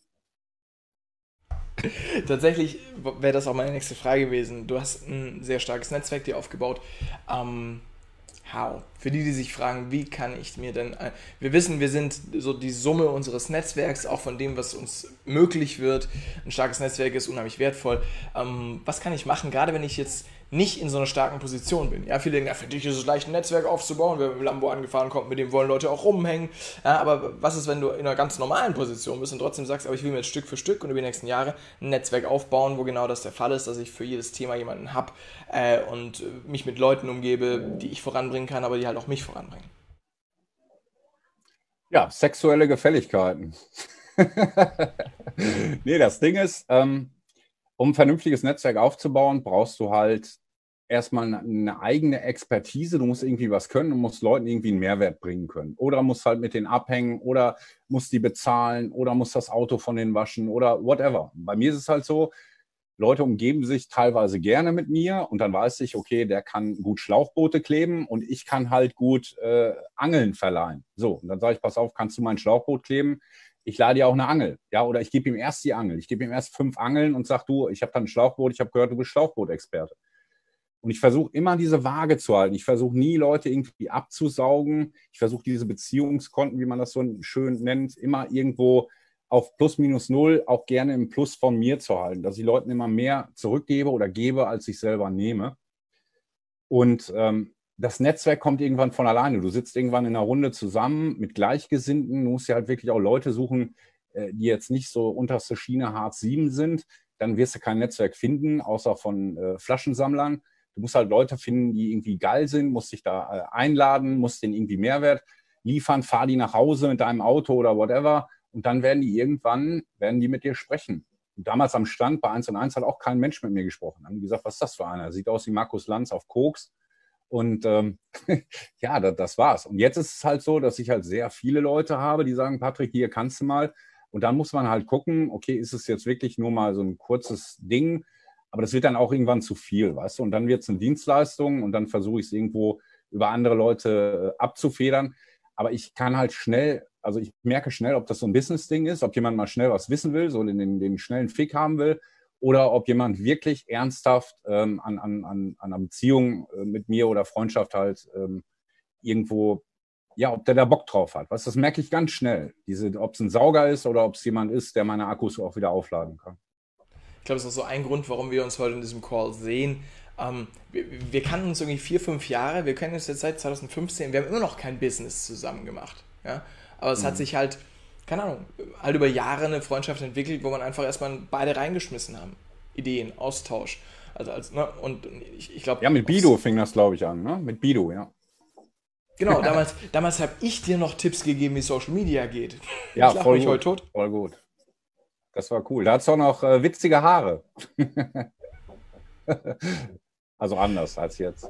Tatsächlich wäre das auch meine nächste Frage gewesen. Du hast ein sehr starkes Netzwerk dir aufgebaut. How? Für die sich fragen, wie kann ich mir denn... wir wissen, wir sind so die Summe unseres Netzwerks, auch von dem, was uns möglich wird. Ein starkes Netzwerk ist unheimlich wertvoll. Was kann ich machen, gerade wenn ich jetzt nicht in so einer starken Position bin? Ja, viele denken, ja, für dich ist es leicht, ein Netzwerk aufzubauen. Wer mit dem Lambo angefahren kommt, mit dem wollen Leute auch rumhängen. Ja, aber was ist, wenn du in einer ganz normalen Position bist und trotzdem sagst, aber ich will mir jetzt Stück für Stück und über die nächsten Jahre ein Netzwerk aufbauen, wo genau das der Fall ist, dass ich für jedes Thema jemanden habe und mich mit Leuten umgebe, die ich voranbringen kann, aber die halt auch mich voranbringen. Ja, sexuelle Gefälligkeiten. Nee, das Ding ist, um ein vernünftiges Netzwerk aufzubauen, brauchst du halt erstmal eine eigene Expertise. Du musst irgendwie was können und musst Leuten irgendwie einen Mehrwert bringen können. Oder musst halt mit denen abhängen oder musst die bezahlen oder musst das Auto von denen waschen oder whatever. Bei mir ist es halt so, Leute umgeben sich teilweise gerne mit mir und dann weiß ich, okay, der kann gut Schlauchboote kleben und ich kann halt gut Angeln verleihen. So, und dann sage ich, pass auf, kannst du mein Schlauchboot kleben? Ich leihe dir auch eine Angel. Ja, oder ich gebe ihm erst die Angel. Ich gebe ihm erst 5 Angeln und sage, du, ich habe da ein Schlauchboot, ich habe gehört, du bist Schlauchbootexperte. Und ich versuche immer diese Waage zu halten. Ich versuche nie, Leute irgendwie abzusaugen. Ich versuche diese Beziehungskonten, wie man das so schön nennt, immer irgendwo auf plus minus null, auch gerne im Plus von mir zu halten, dass ich Leuten immer mehr zurückgebe oder gebe, als ich selber nehme. Und das Netzwerk kommt irgendwann von alleine. Du sitzt irgendwann in einer Runde zusammen mit Gleichgesinnten. Du musst ja halt wirklich auch Leute suchen, die jetzt nicht so unterste Schiene Hartz VII sind. Dann wirst du kein Netzwerk finden, außer von Flaschensammlern. Du musst halt Leute finden, die irgendwie geil sind, musst dich da einladen, musst denen irgendwie Mehrwert liefern, fahr die nach Hause mit deinem Auto oder whatever und dann werden die mit dir sprechen. damals am Stand bei 1&1 hat auch kein Mensch mit mir gesprochen. Haben die gesagt, was ist das für einer? Sieht aus wie Markus Lanz auf Koks. Und ja, das war's. Und jetzt ist es halt so, dass ich halt sehr viele Leute habe, die sagen, Patrick, hier kannst du mal. Und dann muss man halt gucken, okay, ist es jetzt wirklich nur mal so ein kurzes Ding? Aber das wird dann auch irgendwann zu viel, weißt du? Und dann wird es eine Dienstleistung und dann versuche ich es irgendwo über andere Leute abzufedern. Aber ich kann halt schnell, also ich merke schnell, ob das so ein Business-Ding ist, ob jemand mal schnell was wissen will, so den schnellen Fick haben will, oder ob jemand wirklich ernsthaft an einer Beziehung mit mir oder Freundschaft halt irgendwo, ja, ob der da Bock drauf hat. Weißt, das merke ich ganz schnell. Ob es ein Sauger ist oder ob es jemand ist, der meine Akkus auch wieder aufladen kann. Ich glaube, das ist auch so ein Grund, warum wir uns heute in diesem Call sehen. Wir kannten uns irgendwie 4, 5 Jahre, wir kennen uns jetzt seit 2015, wir haben immer noch kein Business zusammen gemacht. Ja? Aber es hat sich halt, keine Ahnung, halt über Jahre eine Freundschaft entwickelt, wo man einfach erstmal beide reingeschmissen haben. Ideen, Austausch. Ne? Und ich glaube... Ja, mit Bido fing das, glaube ich, an, ne? Mit Bido, ja. Genau, damals habe ich dir noch Tipps gegeben, wie Social Media geht. Ja, ich voll mich gut, heute tot. voll gut. Das war cool. Da hat es auch noch witzige Haare. Also anders als jetzt.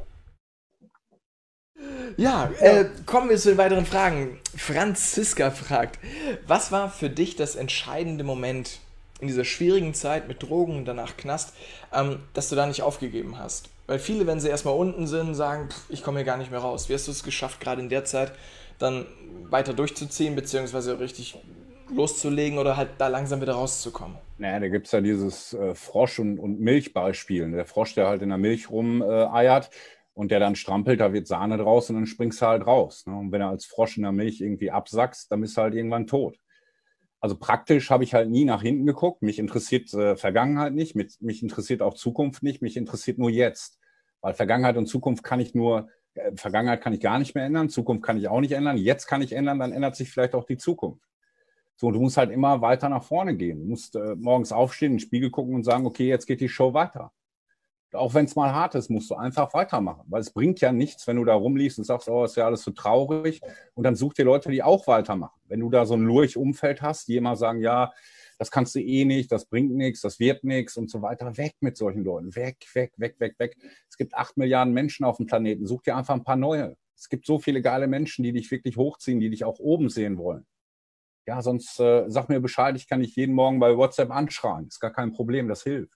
Ja, kommen wir zu den weiteren Fragen. Franziska fragt, was war für dich das entscheidende Moment in dieser schwierigen Zeit mit Drogen und danach Knast, dass du da nicht aufgegeben hast? Weil viele, wenn sie erstmal unten sind, sagen, ich komme hier gar nicht mehr raus. Wie hast du es geschafft, gerade in der Zeit dann weiter durchzuziehen, beziehungsweise richtig loszulegen oder halt da langsam wieder rauszukommen? Naja, da gibt es ja dieses Frosch- und Milchbeispiel. Der Frosch, der halt in der Milch rumeiert und der dann strampelt, da wird Sahne draus und dann springst du halt raus. Ne? Und wenn du als Frosch in der Milch irgendwie absackst, dann bist du halt irgendwann tot. Also praktisch habe ich halt nie nach hinten geguckt. Mich interessiert Vergangenheit nicht, mich interessiert auch Zukunft nicht, mich interessiert nur jetzt. Weil Vergangenheit und Zukunft Vergangenheit kann ich gar nicht mehr ändern, Zukunft kann ich auch nicht ändern, jetzt kann ich ändern, dann ändert sich vielleicht auch die Zukunft. So, du musst halt immer weiter nach vorne gehen. Du musst morgens aufstehen, in den Spiegel gucken und sagen, okay, jetzt geht die Show weiter. Auch wenn es mal hart ist, musst du einfach weitermachen. Weil es bringt ja nichts, wenn du da rumliegst und sagst, oh, ist ja alles so traurig. Und dann such dir Leute, die auch weitermachen. Wenn du da so ein Lurch-Umfeld hast, die immer sagen, ja, das kannst du eh nicht, das bringt nichts, das wird nichts und so weiter. Weg mit solchen Leuten. Weg, weg, weg, weg, weg. Es gibt 8 Milliarden Menschen auf dem Planeten. Such dir einfach ein paar neue. Es gibt so viele geile Menschen, die dich wirklich hochziehen, die dich auch oben sehen wollen. Ja, sonst sag mir Bescheid, ich kann dich jeden Morgen bei WhatsApp anschreien. Ist gar kein Problem, das hilft.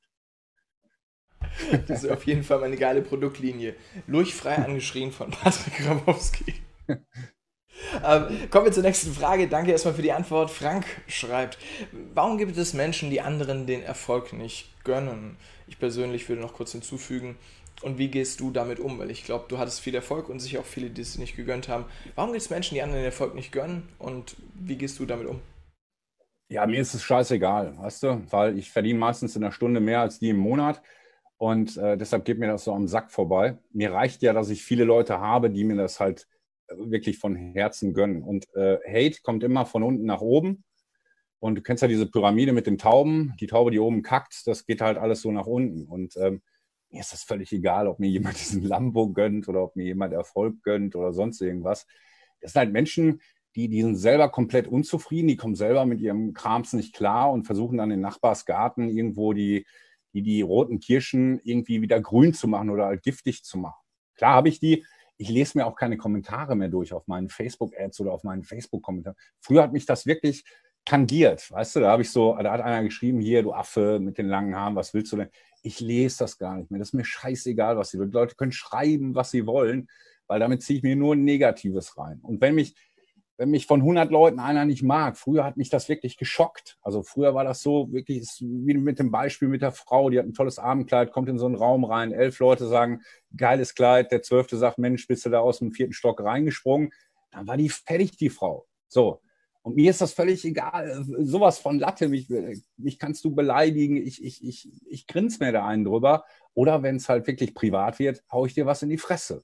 Das ist auf jeden Fall meine geile Produktlinie. Lurchfrei angeschrien von Patrick Grabowski. Kommen wir zur nächsten Frage. Danke erstmal für die Antwort. Frank schreibt, warum gibt es Menschen, die anderen den Erfolg nicht gönnen? Ich persönlich würde noch kurz hinzufügen, und wie gehst du damit um? Weil ich glaube, du hattest viel Erfolg und sicher auch viele, die es nicht gegönnt haben. Warum gibt es Menschen, die anderen den Erfolg nicht gönnen? Und wie gehst du damit um? Ja, mir ist es scheißegal, weißt du? Weil ich verdiene meistens in einer Stunde mehr als die im Monat. Und deshalb geht mir das so am Sack vorbei. Mir reicht ja, dass ich viele Leute habe, die mir das halt wirklich von Herzen gönnen. Und Hate kommt immer von unten nach oben. Und du kennst ja diese Pyramide mit den Tauben. Die Taube, die oben kackt, das geht halt alles so nach unten. Und mir ist das völlig egal, ob mir jemand diesen Lambo gönnt oder ob mir jemand Erfolg gönnt oder sonst irgendwas. Das sind halt Menschen, die sind selber komplett unzufrieden. Die kommen selber mit ihrem Krams nicht klar und versuchen dann in den Nachbarsgarten irgendwo die roten Kirschen irgendwie wieder grün zu machen oder halt giftig zu machen. Klar habe ich die. Ich lese mir auch keine Kommentare mehr durch auf meinen Facebook-Ads oder auf meinen Facebook-Kommentaren. Früher hat mich das wirklich tangiert, weißt du, da hat einer geschrieben, hier, du Affe mit den langen Haaren, was willst du denn? Ich lese das gar nicht mehr. Das ist mir scheißegal, was sie wollen. Die Leute können schreiben, was sie wollen, weil damit ziehe ich mir nur Negatives rein. Und wenn mich von 100 Leuten einer nicht mag, früher hat mich das wirklich geschockt. Also früher war das so wirklich, wie mit dem Beispiel mit der Frau, die hat ein tolles Abendkleid, kommt in so einen Raum rein, 11 Leute sagen, geiles Kleid, der 12. sagt, Mensch, bist du da aus dem 4. Stock reingesprungen? Dann war die fertig, die Frau. So. Und mir ist das völlig egal. Sowas von Latte, mich kannst du beleidigen, ich grinse mir da einen drüber. Oder wenn es halt wirklich privat wird, hau ich dir was in die Fresse.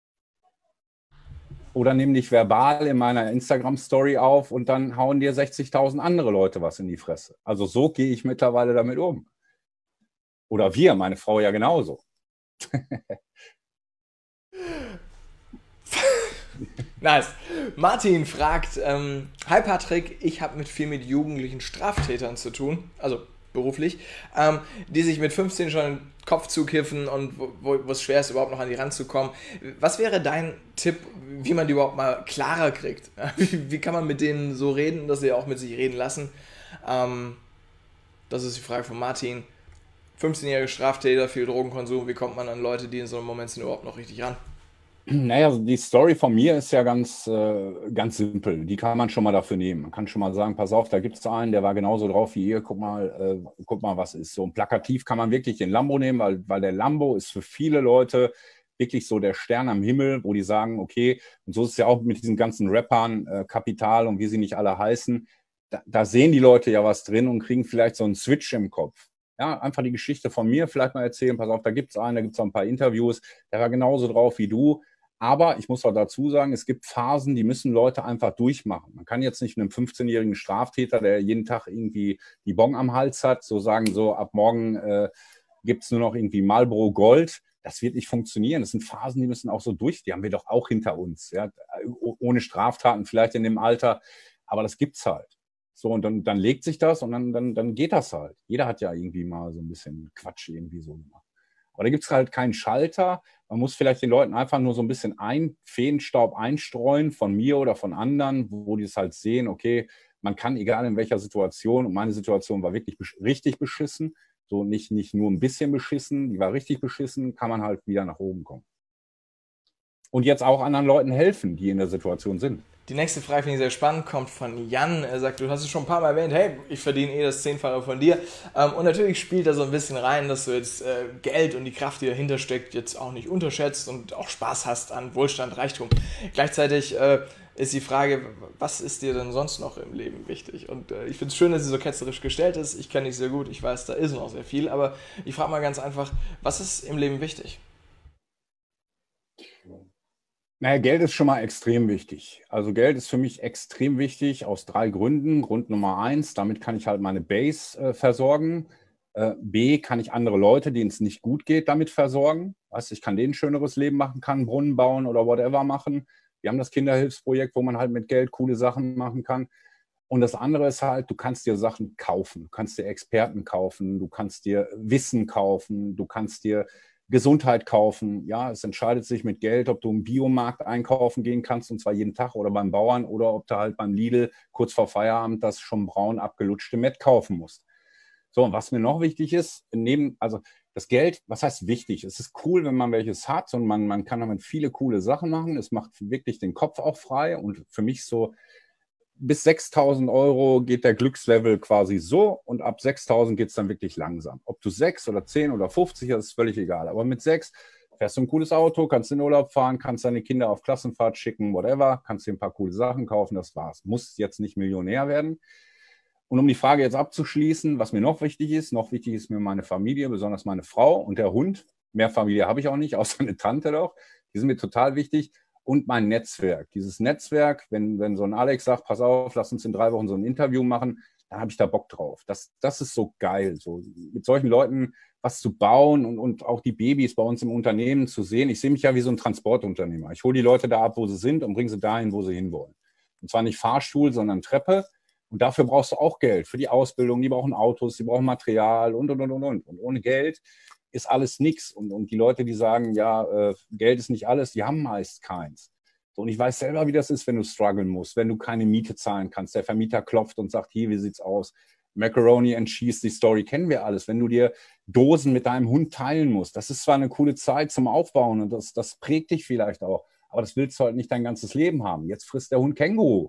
Oder nimm dich verbal in meiner Instagram-Story auf und dann hauen dir 60.000 andere Leute was in die Fresse. Also so gehe ich mittlerweile damit um. Oder wir, meine Frau ja genauso. Nice. Martin fragt, hi Patrick, ich habe viel mit jugendlichen Straftätern zu tun, also beruflich, die sich mit 15 schon den Kopf zukiffen und wo es schwer ist, überhaupt noch an die ranzukommen. Was wäre dein Tipp, wie man die überhaupt mal klarer kriegt? Wie kann man mit denen so reden, dass sie auch mit sich reden lassen? Das ist die Frage von Martin. 15-jährige Straftäter, viel Drogenkonsum, wie kommt man an Leute, die in so einem Moment sind, überhaupt noch richtig ran? Naja, also die Story von mir ist ja ganz simpel. Die kann man schon mal dafür nehmen. Man kann schon mal sagen, pass auf, da gibt es einen, der war genauso drauf wie ihr. Guck mal, was ist. So ein plakativ kann man wirklich den Lambo nehmen, weil der Lambo ist für viele Leute wirklich so der Stern am Himmel, wo die sagen, okay, und so ist es ja auch mit diesen ganzen Rappern, Kapital und wie sie nicht alle heißen. Da sehen die Leute ja was drin und kriegen vielleicht so einen Switch im Kopf. Ja, einfach die Geschichte von mir vielleicht mal erzählen. Pass auf, da gibt es einen, da gibt es ein paar Interviews, der war genauso drauf wie du. Aber ich muss auch dazu sagen, es gibt Phasen, die müssen Leute einfach durchmachen. Man kann jetzt nicht einem 15-jährigen Straftäter, der jeden Tag irgendwie die Bon am Hals hat, so sagen, so ab morgen gibt es nur noch irgendwie Marlboro Gold. Das wird nicht funktionieren. Das sind Phasen, die müssen auch so durch. Die haben wir doch auch hinter uns. Ja? Ohne Straftaten vielleicht in dem Alter. Aber das gibt's halt. So, und dann legt sich das und dann geht das halt. Jeder hat ja irgendwie mal so ein bisschen Quatsch irgendwie so gemacht. Aber da gibt es halt keinen Schalter. Man muss vielleicht den Leuten einfach nur so ein bisschen Feenstaub einstreuen von mir oder von anderen, wo die es halt sehen, okay, man kann, egal in welcher Situation, und meine Situation war wirklich richtig beschissen, so nicht nur ein bisschen beschissen, die war richtig beschissen, kann man halt wieder nach oben kommen. Und jetzt auch anderen Leuten helfen, die in der Situation sind. Die nächste Frage finde ich sehr spannend, kommt von Jan. Er sagt, du hast es schon ein paar Mal erwähnt, hey, ich verdiene das 10-fache von dir. Und natürlich spielt da so ein bisschen rein, dass du jetzt Geld und die Kraft, die dahinter steckt, jetzt auch nicht unterschätzt und auch Spaß hast an Wohlstand, Reichtum. Gleichzeitig ist die Frage, was ist dir denn sonst noch im Leben wichtig? Und ich finde es schön, dass sie so ketzerisch gestellt ist. Ich kenne dich sehr gut, ich weiß, da ist noch sehr viel. Aber ich frage mal ganz einfach, was ist im Leben wichtig? Naja, Geld ist schon mal extrem wichtig. Also Geld ist für mich extrem wichtig aus 3 Gründen. Grund Nummer 1, damit kann ich halt meine Base versorgen. B, kann ich andere Leute, denen es nicht gut geht, damit versorgen. Weißt, ich kann denen ein schöneres Leben machen, kann einen Brunnen bauen oder whatever machen. Wir haben das Kinderhilfsprojekt, wo man halt mit Geld coole Sachen machen kann. Und das andere ist halt, du kannst dir Sachen kaufen. Du kannst dir Experten kaufen, du kannst dir Wissen kaufen, du kannst dir Gesundheit kaufen. Ja, es entscheidet sich mit Geld, ob du im Biomarkt einkaufen gehen kannst, und zwar jeden Tag oder beim Bauern, oder ob du halt beim Lidl kurz vor Feierabend das schon braun abgelutschte Mett kaufen musst. So, und was mir noch wichtig ist, also das Geld, was heißt wichtig? Es ist cool, wenn man welches hat, und man kann damit viele coole Sachen machen. Es macht wirklich den Kopf auch frei, und für mich so bis 6.000 Euro geht der Glückslevel quasi so, und ab 6.000 geht es dann wirklich langsam. Ob du 6 oder 10 oder 50, das ist völlig egal. Aber mit 6 fährst du ein cooles Auto, kannst in den Urlaub fahren, kannst deine Kinder auf Klassenfahrt schicken, whatever, kannst dir ein paar coole Sachen kaufen, das war's. Muss jetzt nicht Millionär werden. Und um die Frage jetzt abzuschließen, was mir noch wichtig ist mir meine Familie, besonders meine Frau und der Hund. Mehr Familie habe ich auch nicht, außer eine Tante doch. Die sind mir total wichtig. Und mein Netzwerk. Dieses Netzwerk, wenn so ein Alex sagt, pass auf, lass uns in 3 Wochen so ein Interview machen, dann habe ich da Bock drauf. Das ist so geil, so mit solchen Leuten was zu bauen und auch die Babys bei uns im Unternehmen zu sehen. Ich sehe mich ja wie so ein Transportunternehmer. Ich hole die Leute da ab, wo sie sind, und bringe sie dahin, wo sie hinwollen. Und zwar nicht Fahrstuhl, sondern Treppe. Und dafür brauchst du auch Geld für die Ausbildung. Die brauchen Autos, die brauchen Material und. Und ohne Geld ist alles nichts. Und die Leute, die sagen, ja, Geld ist nicht alles, die haben meist keins. So, und ich weiß selber, wie das ist, wenn du strugglen musst, wenn du keine Miete zahlen kannst. Der Vermieter klopft und sagt, hier, wie sieht's aus? Macaroni and Cheese, die Story kennen wir alles. Wenn du dir Dosen mit deinem Hund teilen musst, das ist zwar eine coole Zeit zum Aufbauen, und das prägt dich vielleicht auch, aber das willst du halt nicht dein ganzes Leben haben. Jetzt frisst der Hund Känguru.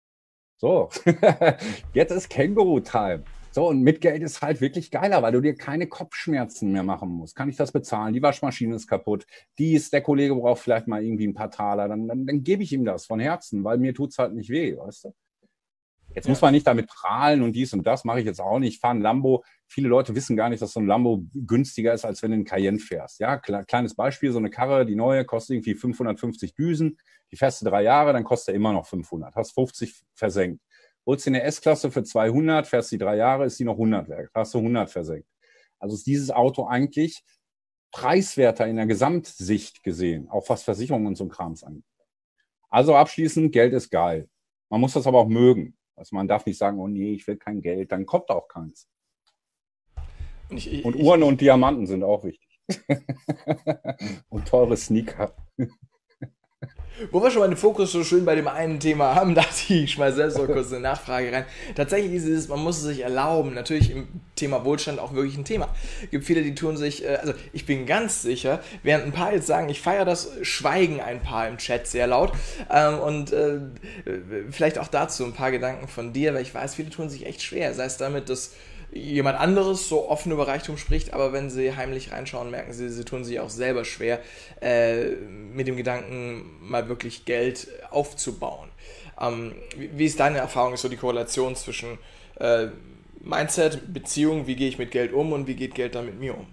So, jetzt ist Känguru-Time. So, und mit Geld ist halt wirklich geiler, weil du dir keine Kopfschmerzen mehr machen musst. Kann ich das bezahlen? Die Waschmaschine ist kaputt. Der Kollege braucht vielleicht mal irgendwie ein paar Taler. Dann gebe ich ihm das von Herzen, weil mir tut es halt nicht weh, weißt du? Jetzt muss man nicht damit prahlen und dies und das mache ich jetzt auch nicht. Ich fahre ein Lambo. Viele Leute wissen gar nicht, dass so ein Lambo günstiger ist, als wenn du einen Cayenne fährst. Ja, kleines Beispiel, so eine Karre, die neue, kostet irgendwie 550 Düsen. Die fährst du 3 Jahre, dann kostet er immer noch 500. Hast 50 versenkt. Holst du eine S-Klasse für 200, fährst die 3 Jahre, ist die noch 100 wert. Hast du 100 versenkt. Also ist dieses Auto eigentlich preiswerter in der Gesamtsicht gesehen, auch was Versicherungen und so ein Krams angeht. Also abschließend, Geld ist geil. Man muss das aber auch mögen. Also man darf nicht sagen, oh nee, ich will kein Geld, dann kommt auch keins. Und Uhren und Diamanten sind auch wichtig. Und teure Sneaker. Wo wir schon mal den Fokus so schön bei dem einen Thema haben, dachte ich mal selbst noch kurz eine Nachfrage rein. Tatsächlich ist es, man muss es sich erlauben, natürlich im Thema Wohlstand auch wirklich ein Thema. Es gibt viele, die tun sich, also ich bin ganz sicher, während ein paar jetzt sagen, ich feiere das, schweigen ein paar im Chat sehr laut. Vielleicht auch dazu ein paar Gedanken von dir, weil ich weiß, viele tun sich echt schwer. Sei es damit, dass jemand anderes so offen über Reichtum spricht, aber wenn sie heimlich reinschauen, merken sie, sie tun sich auch selber schwer, mit dem Gedanken mal wirklich Geld aufzubauen. Wie ist deine Erfahrung, ist so die Korrelation zwischen Mindset, Beziehung, wie gehe ich mit Geld um und wie geht Geld dann mit mir um?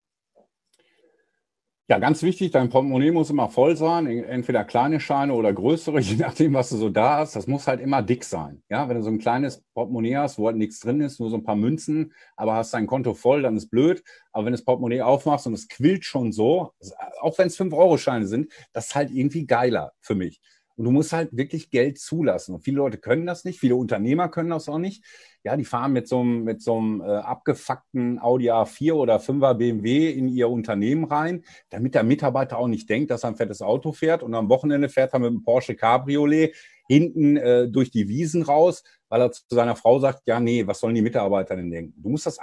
Ja, ganz wichtig, dein Portemonnaie muss immer voll sein, entweder kleine Scheine oder größere, je nachdem, was du so da hast. Das muss halt immer dick sein. Ja, wenn du so ein kleines Portemonnaie hast, wo halt nichts drin ist, nur so ein paar Münzen, aber hast dein Konto voll, dann ist blöd. Aber wenn du das Portemonnaie aufmachst und es quillt schon so, auch wenn es 5-Euro-Scheine sind, das ist halt irgendwie geiler für mich. Und du musst halt wirklich Geld zulassen. Und viele Leute können das nicht, viele Unternehmer können das auch nicht. Ja, die fahren mit so einem abgefuckten Audi A4 oder 5er BMW in ihr Unternehmen rein, damit der Mitarbeiter auch nicht denkt, dass er ein fettes Auto fährt. Und am Wochenende fährt er mit einem Porsche Cabriolet hinten durch die Wiesen raus, weil er zu seiner Frau sagt, ja, nee, was sollen die Mitarbeiter denn denken?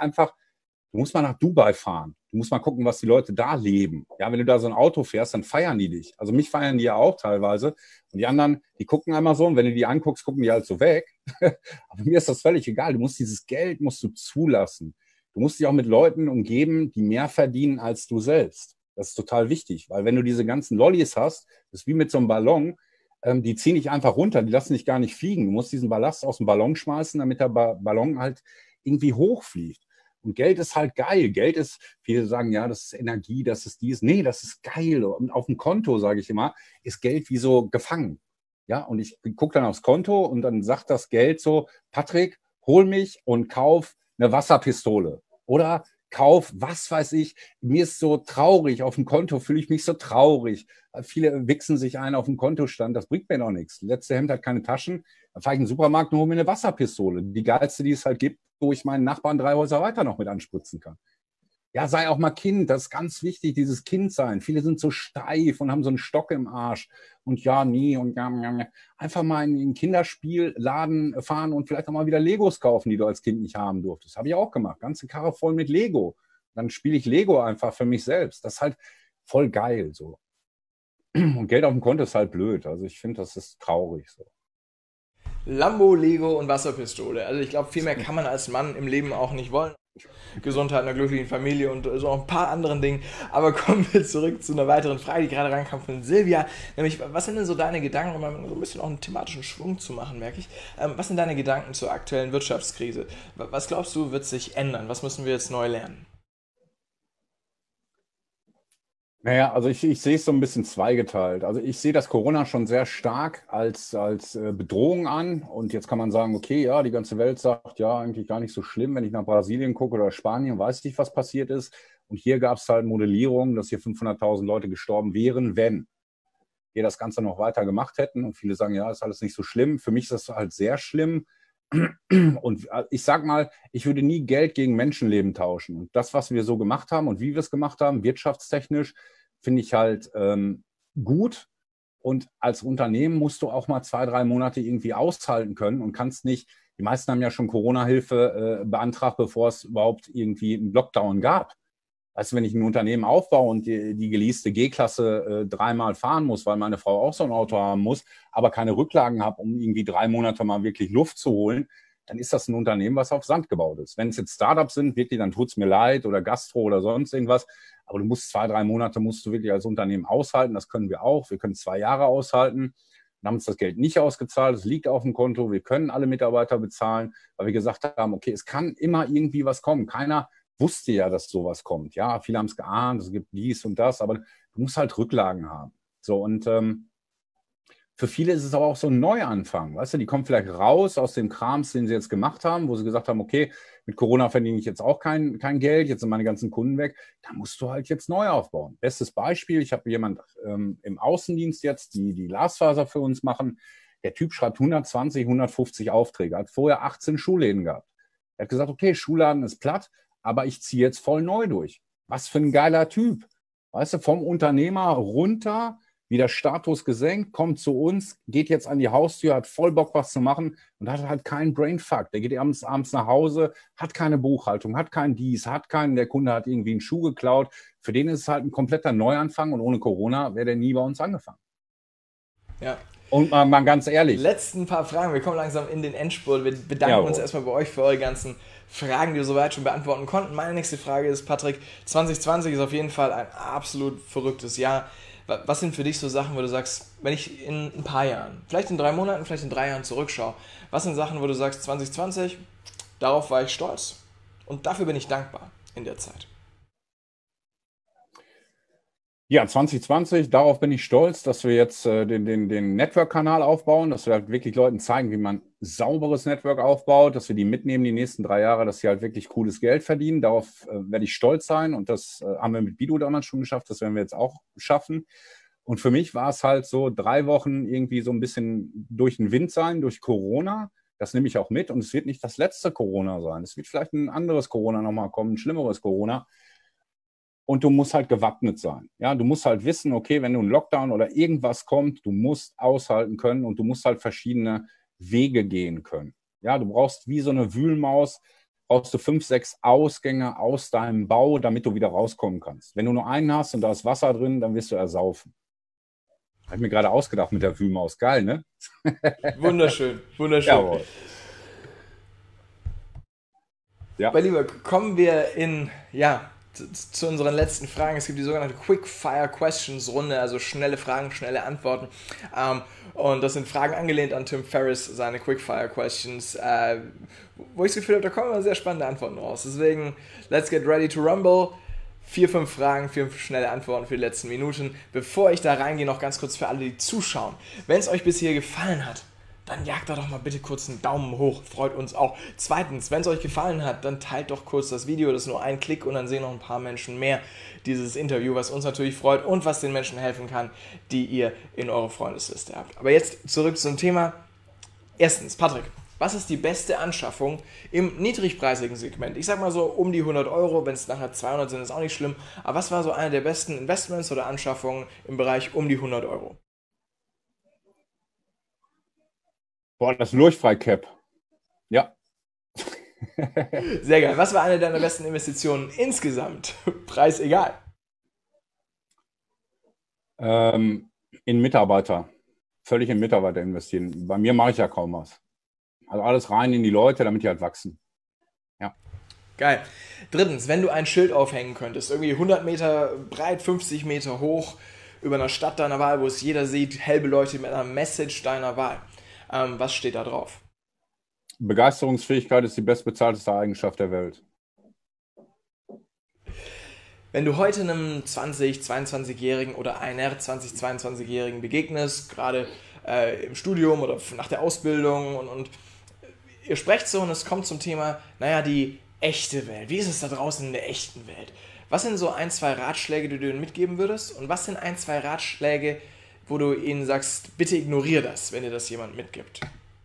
Du musst mal nach Dubai fahren. Du musst mal gucken, was die Leute da leben. Ja, wenn du da so ein Auto fährst, dann feiern die dich. Also mich feiern die ja auch teilweise. Und die anderen, die gucken einmal so und wenn du die anguckst, gucken die halt so weg. Aber mir ist das völlig egal. Du musst dieses Geld musst du zulassen. Du musst dich auch mit Leuten umgeben, die mehr verdienen als du selbst. Das ist total wichtig, weil wenn du diese ganzen Lollis hast, das ist wie mit so einem Ballon, die ziehen dich einfach runter, die lassen dich gar nicht fliegen. Du musst diesen Ballast aus dem Ballon schmeißen, damit der Ballon halt irgendwie hochfliegt. Und Geld ist halt geil. Geld ist, viele sagen, ja, das ist Energie, das ist dies. Nee, das ist geil. Und auf dem Konto, sage ich immer, ist Geld wie so gefangen. Ja, und ich gucke dann aufs Konto und dann sagt das Geld so, Patrick, hol mich und kauf eine Wasserpistole. Oder kauf, was weiß ich, mir ist so traurig, auf dem Konto fühle ich mich so traurig. Viele wichsen sich ein auf dem Kontostand, das bringt mir noch nichts. Das letzte Hemd hat keine Taschen, dann fahre ich in den Supermarkt und hole mir eine Wasserpistole. Die geilste, die es halt gibt, wo ich meinen Nachbarn 3 Häuser weiter noch mit anspritzen kann. Ja, sei auch mal Kind, das ist ganz wichtig, dieses Kind sein. Viele sind so steif und haben so einen Stock im Arsch und ja, nie und ja, ja, ja. Einfach mal in den Kinderspielladen fahren und vielleicht auch mal wieder Legos kaufen, die du als Kind nicht haben durftest. Habe ich auch gemacht, ganze Karre voll mit Lego. Dann spiele ich Lego einfach für mich selbst. Das ist halt voll geil so. Und Geld auf dem Konto ist halt blöd. Also ich finde, das ist traurig so. Lambo, Lego und Wasserpistole. Also ich glaube, viel mehr kann man als Mann im Leben auch nicht wollen. Gesundheit, einer glücklichen Familie und so ein paar anderen Dingen. Aber kommen wir zurück zu einer weiteren Frage, die gerade reinkam von Silvia. Nämlich, was sind denn so deine Gedanken, um mal so ein bisschen auch einen thematischen Schwung zu machen, merke ich. Was sind deine Gedanken zur aktuellen Wirtschaftskrise? Was glaubst du, wird sich ändern? Was müssen wir jetzt neu lernen? Naja, also ich sehe es so ein bisschen zweigeteilt. Also ich sehe das Corona schon sehr stark als Bedrohung an. Und jetzt kann man sagen, okay, ja, die ganze Welt sagt, ja, eigentlich gar nicht so schlimm. Wenn ich nach Brasilien gucke oder Spanien, weiß ich nicht, was passiert ist. Und hier gab es halt Modellierungen, dass hier 500.000 Leute gestorben wären, wenn wir das Ganze noch weiter gemacht hätten. Und viele sagen, ja, ist alles nicht so schlimm. Für mich ist das halt sehr schlimm. Und ich sag mal, ich würde nie Geld gegen Menschenleben tauschen. Und das, was wir so gemacht haben und wie wir es gemacht haben, wirtschaftstechnisch, finde ich halt gut. Und als Unternehmen musst du auch mal 2, 3 Monate irgendwie aushalten können und kannst nicht, die meisten haben ja schon Corona-Hilfe beantragt, bevor es überhaupt irgendwie einen Lockdown gab. Also wenn ich ein Unternehmen aufbaue und die geleaste G-Klasse 3-mal fahren muss, weil meine Frau auch so ein Auto haben muss, aber keine Rücklagen habe, um irgendwie 3 Monate mal wirklich Luft zu holen, dann ist das ein Unternehmen, was auf Sand gebaut ist. Wenn es jetzt Startups sind, wirklich, dann tut es mir leid oder Gastro oder sonst irgendwas. Aber du musst 2, 3 Monate musst du wirklich als Unternehmen aushalten. Das können wir auch. Wir können 2 Jahre aushalten. Dann haben uns das Geld nicht ausgezahlt. Es liegt auf dem Konto. Wir können alle Mitarbeiter bezahlen, weil wir gesagt haben, okay, es kann immer irgendwie was kommen. Keiner wusste ja, dass sowas kommt. Ja, viele haben es geahnt, es gibt dies und das, aber du musst halt Rücklagen haben. So, und für viele ist es aber auch so ein Neuanfang. Weißt du, die kommen vielleicht raus aus dem Krams, den sie jetzt gemacht haben, wo sie gesagt haben, okay, mit Corona verdiene ich jetzt auch kein Geld, jetzt sind meine ganzen Kunden weg. Da musst du halt jetzt neu aufbauen. Bestes Beispiel, ich habe jemand im Außendienst jetzt, die Glasfaser für uns machen. Der Typ schreibt 120, 150 Aufträge, hat vorher 18 Schuhläden gehabt. Er hat gesagt, okay, Schuhladen ist platt, aber ich ziehe jetzt voll neu durch. Was für ein geiler Typ. Weißt du, vom Unternehmer runter, wieder Status gesenkt, kommt zu uns, geht jetzt an die Haustür, hat voll Bock, was zu machen und hat halt keinen Brainfuck. Der geht abends nach Hause, hat keine Buchhaltung, hat keinen der Kunde hat irgendwie einen Schuh geklaut. Für den ist es halt ein kompletter Neuanfang und ohne Corona wäre der nie bei uns angefangen. Ja. Und mal ganz ehrlich. Letzten paar Fragen, wir kommen langsam in den Endspurt. Wir bedanken uns erstmal bei euch für eure ganzen Fragen, die wir soweit schon beantworten konnten. Meine nächste Frage ist, Patrick, 2020 ist auf jeden Fall ein absolut verrücktes Jahr. Was sind für dich so Sachen, wo du sagst, wenn ich in ein paar Jahren, vielleicht in 3 Monaten, vielleicht in 3 Jahren zurückschaue, was sind Sachen, wo du sagst, 2020, darauf war ich stolz und dafür bin ich dankbar in der Zeit? Ja, 2020, darauf bin ich stolz, dass wir jetzt den Network-Kanal aufbauen, dass wir halt wirklich Leuten zeigen, wie man sauberes Network aufbaut, dass wir die mitnehmen die nächsten 3 Jahre, dass sie halt wirklich cooles Geld verdienen. Darauf werde ich stolz sein und das haben wir mit Bido damals schon geschafft, das werden wir jetzt auch schaffen. Und für mich war es halt so 3 Wochen irgendwie so ein bisschen durch den Wind sein, durch Corona. Das nehme ich auch mit und es wird nicht das letzte Corona sein. Es wird vielleicht ein anderes Corona nochmal kommen, ein schlimmeres Corona. Und du musst halt gewappnet sein. Ja, du musst halt wissen, okay, wenn du einen Lockdown oder irgendwas kommt, du musst aushalten können und du musst halt verschiedene Wege gehen können. Ja, du brauchst wie so eine Wühlmaus, brauchst du 5, 6 Ausgänge aus deinem Bau, damit du wieder rauskommen kannst. Wenn du nur einen hast und da ist Wasser drin, dann wirst du ersaufen. Habe ich mir gerade ausgedacht mit der Wühlmaus. Geil, ne? Wunderschön, wunderschön. Jawohl. Ja. Mein Lieber, kommen wir zu unseren letzten Fragen. Es gibt die sogenannte Quick-Fire-Questions-Runde, also schnelle Fragen, schnelle Antworten. Und das sind Fragen angelehnt an Tim Ferriss, seine Quick-Fire-Questions, wo ich das Gefühl habe, da kommen immer sehr spannende Antworten raus. Deswegen, let's get ready to rumble. 4, 5 Fragen, 4 schnelle Antworten für die letzten Minuten. Bevor ich da reingehe, noch ganz kurz für alle, die zuschauen. Wenn es euch bis hier gefallen hat, dann jagt da doch mal bitte kurz einen Daumen hoch, freut uns auch. Zweitens, wenn es euch gefallen hat, dann teilt doch kurz das Video, das ist nur ein Klick und dann sehen noch ein paar Menschen mehr dieses Interview, was uns natürlich freut und was den Menschen helfen kann, die ihr in eurer Freundesliste habt. Aber jetzt zurück zum Thema. Erstens, Patrick, was ist die beste Anschaffung im niedrigpreisigen Segment? Ich sag mal so um die 100 Euro, wenn es nachher 200 sind, ist auch nicht schlimm. Aber was war so eine der besten Investments oder Anschaffungen im Bereich um die 100 Euro? Boah, das Lurchfrei-Cap. Ja. Sehr geil. Was war eine deiner besten Investitionen insgesamt? Preis egal. In Mitarbeiter. Völlig in Mitarbeiter investieren. Bei mir mache ich ja kaum was. Also alles rein in die Leute, damit die halt wachsen. Ja. Geil. Drittens, wenn du ein Schild aufhängen könntest, irgendwie 100 Meter breit, 50 Meter hoch, über einer Stadt deiner Wahl, wo es jeder sieht, hell beleuchtet mit einer Message deiner Wahl. Was steht da drauf? Begeisterungsfähigkeit ist die bestbezahlteste Eigenschaft der Welt. Wenn du heute einem 20-, 22-Jährigen oder einer 20-, 22-Jährigen begegnest, gerade im Studium oder nach der Ausbildung und ihr sprecht so und es kommt zum Thema, die echte Welt. Wie ist es da draußen in der echten Welt? Was sind so 1, 2 Ratschläge, die du ihnen mitgeben würdest? Und was sind 1, 2 Ratschläge, wo du ihnen sagst, bitte ignoriere das, wenn dir das jemand mitgibt?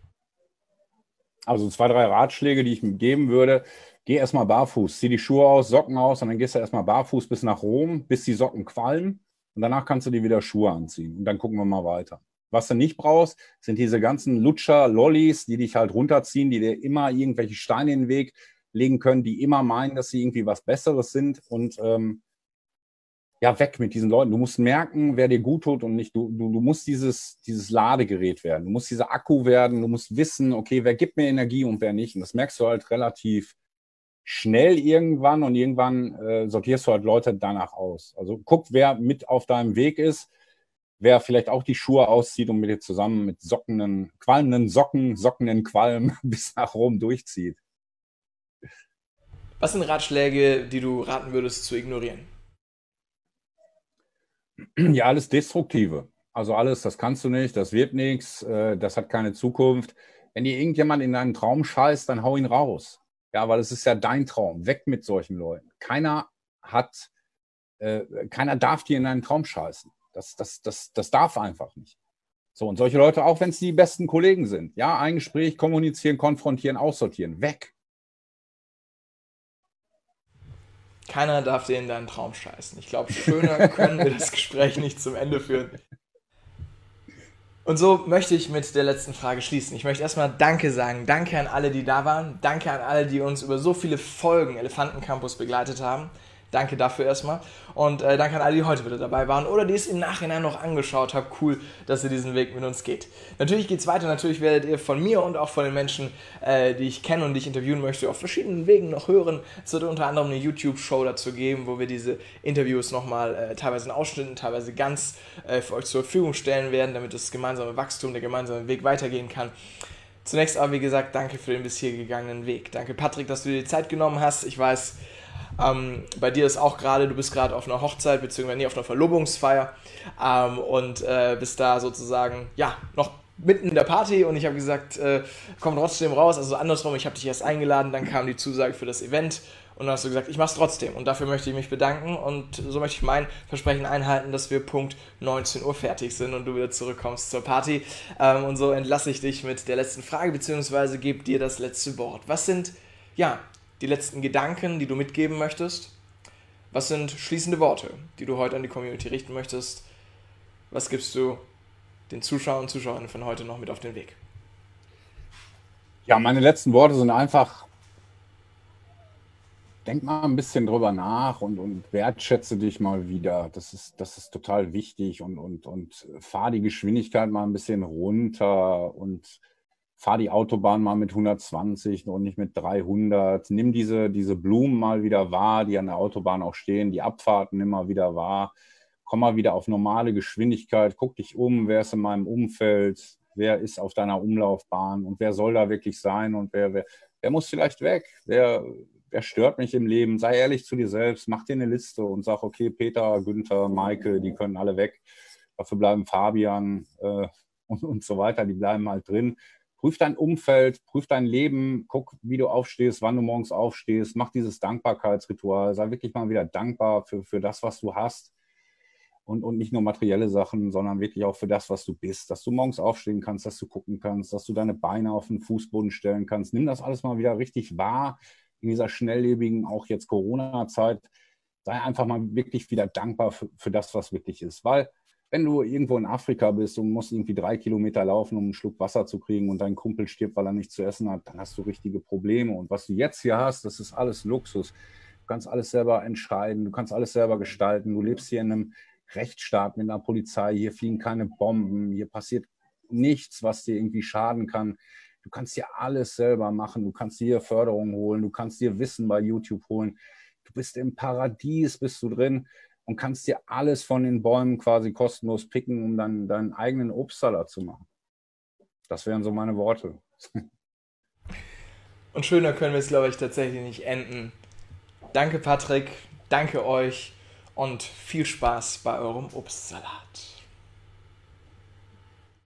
Also 2, 3 Ratschläge, die ich mir geben würde. Geh erstmal barfuß, zieh die Schuhe aus, Socken aus und dann gehst du erstmal barfuß bis nach Rom, bis die Socken qualmen und danach kannst du dir wieder Schuhe anziehen und dann gucken wir mal weiter. Was du nicht brauchst, sind diese ganzen Lutscher-Lollis, die dich halt runterziehen, die dir immer irgendwelche Steine in den Weg legen können, die immer meinen, dass sie irgendwie was Besseres sind und weg mit diesen Leuten. Du musst merken, wer dir gut tut und nicht. Du musst dieses Ladegerät werden. Du musst dieser Akku werden. Du musst wissen, okay, wer gibt mir Energie und wer nicht. Und das merkst du halt relativ schnell irgendwann. Und irgendwann sortierst du halt Leute danach aus. Also guck, wer mit auf deinem Weg ist, wer vielleicht auch die Schuhe auszieht und mit dir zusammen mit qualmenden sockenden Qualm bis nach Rom durchzieht. Was sind Ratschläge, die du raten würdest zu ignorieren? Ja, alles Destruktive. Also alles, das kannst du nicht, das wird nichts, das hat keine Zukunft. Wenn dir irgendjemand in deinen Traum scheißt, dann hau ihn raus. Ja, weil es ist ja dein Traum. Weg mit solchen Leuten. Keiner darf dir in deinen Traum scheißen. Das darf einfach nicht. So, und solche Leute, auch wenn es die besten Kollegen sind. Ja, ein Gespräch, kommunizieren, konfrontieren, aussortieren. Weg. keiner darf dir in deinen Traum scheißen. Ich glaube, schöner können wir das Gespräch nicht zum Ende führen. Und so möchte ich mit der letzten Frage schließen. Ich möchte erstmal Danke sagen. Danke an alle, die da waren. Danke an alle, die uns über so viele Folgen Elefantencampus begleitet haben. Danke dafür erstmal. Und danke an alle, die heute wieder dabei waren oder die es im Nachhinein noch angeschaut haben. Cool, dass ihr diesen Weg mit uns geht. Natürlich geht es weiter. Natürlich werdet ihr von mir und auch von den Menschen, die ich kenne und die ich interviewen möchte, auf verschiedenen Wegen noch hören. Es wird unter anderem eine YouTube-Show dazu geben, wo wir diese Interviews nochmal teilweise in Ausschnitten, teilweise ganz für euch zur Verfügung stellen werden, damit das gemeinsame Wachstum, der gemeinsame Weg weitergehen kann. Zunächst aber, wie gesagt, danke für den bis hier gegangenen Weg. Danke, Patrick, dass du dir die Zeit genommen hast. Ich weiß, bei dir ist auch gerade, du bist gerade auf einer Hochzeit, beziehungsweise auf einer Verlobungsfeier und bist da sozusagen, ja, noch mitten in der Party und ich habe gesagt, komm trotzdem raus, also andersrum, ich habe dich erst eingeladen, dann kam die Zusage für das Event und dann hast du gesagt, ich mach's trotzdem und dafür möchte ich mich bedanken und so möchte ich mein Versprechen einhalten, dass wir Punkt 19 Uhr fertig sind und du wieder zurückkommst zur Party und so entlasse ich dich mit der letzten Frage, beziehungsweise gebe dir das letzte Wort. Was sind, ja, die letzten Gedanken, die du mitgeben möchtest? Was sind schließende Worte, die du heute an die Community richten möchtest? Was gibst du den Zuschauern und Zuschauerinnen von heute noch mit auf den Weg? Ja, meine letzten Worte sind einfach, denk mal ein bisschen drüber nach und wertschätze dich mal wieder. Das ist total wichtig und fahr die Geschwindigkeit mal ein bisschen runter und fahr die Autobahn mal mit 120 und nicht mit 300. Nimm diese Blumen mal wieder wahr, die an der Autobahn auch stehen, die Abfahrten nimm mal wieder wahr. Komm mal wieder auf normale Geschwindigkeit, guck dich um, wer ist in meinem Umfeld, wer ist auf deiner Umlaufbahn und wer soll da wirklich sein und wer muss vielleicht weg, wer stört mich im Leben. Sei ehrlich zu dir selbst, mach dir eine Liste und sag, okay, Peter, Günther, Maike, die können alle weg. Dafür bleiben Fabian und so weiter, die bleiben halt drin. Prüf dein Umfeld, prüf dein Leben, guck, wie du aufstehst, wann du morgens aufstehst, mach dieses Dankbarkeitsritual, sei wirklich mal wieder dankbar für das, was du hast und nicht nur materielle Sachen, sondern wirklich auch für das, was du bist, dass du morgens aufstehen kannst, dass du gucken kannst, dass du deine Beine auf den Fußboden stellen kannst. Nimm das alles mal wieder richtig wahr in dieser schnelllebigen, auch jetzt Corona-Zeit. Sei einfach mal wirklich wieder dankbar für das, was wirklich ist, weil wenn du irgendwo in Afrika bist und musst irgendwie 3 Kilometer laufen, um einen Schluck Wasser zu kriegen und dein Kumpel stirbt, weil er nichts zu essen hat, dann hast du richtige Probleme. Und was du jetzt hier hast, das ist alles Luxus. Du kannst alles selber entscheiden, du kannst alles selber gestalten. Du lebst hier in einem Rechtsstaat mit einer Polizei. Hier fliegen keine Bomben, hier passiert nichts, was dir irgendwie schaden kann. Du kannst hier alles selber machen. Du kannst dir Förderung holen, du kannst dir Wissen bei YouTube holen. Du bist im Paradies, bist du drin. Und kannst dir alles von den Bäumen quasi kostenlos picken, um dann deinen eigenen Obstsalat zu machen. Das wären so meine Worte. Und schöner können wir es, glaube ich, tatsächlich nicht enden. Danke, Patrick, danke euch und viel Spaß bei eurem Obstsalat.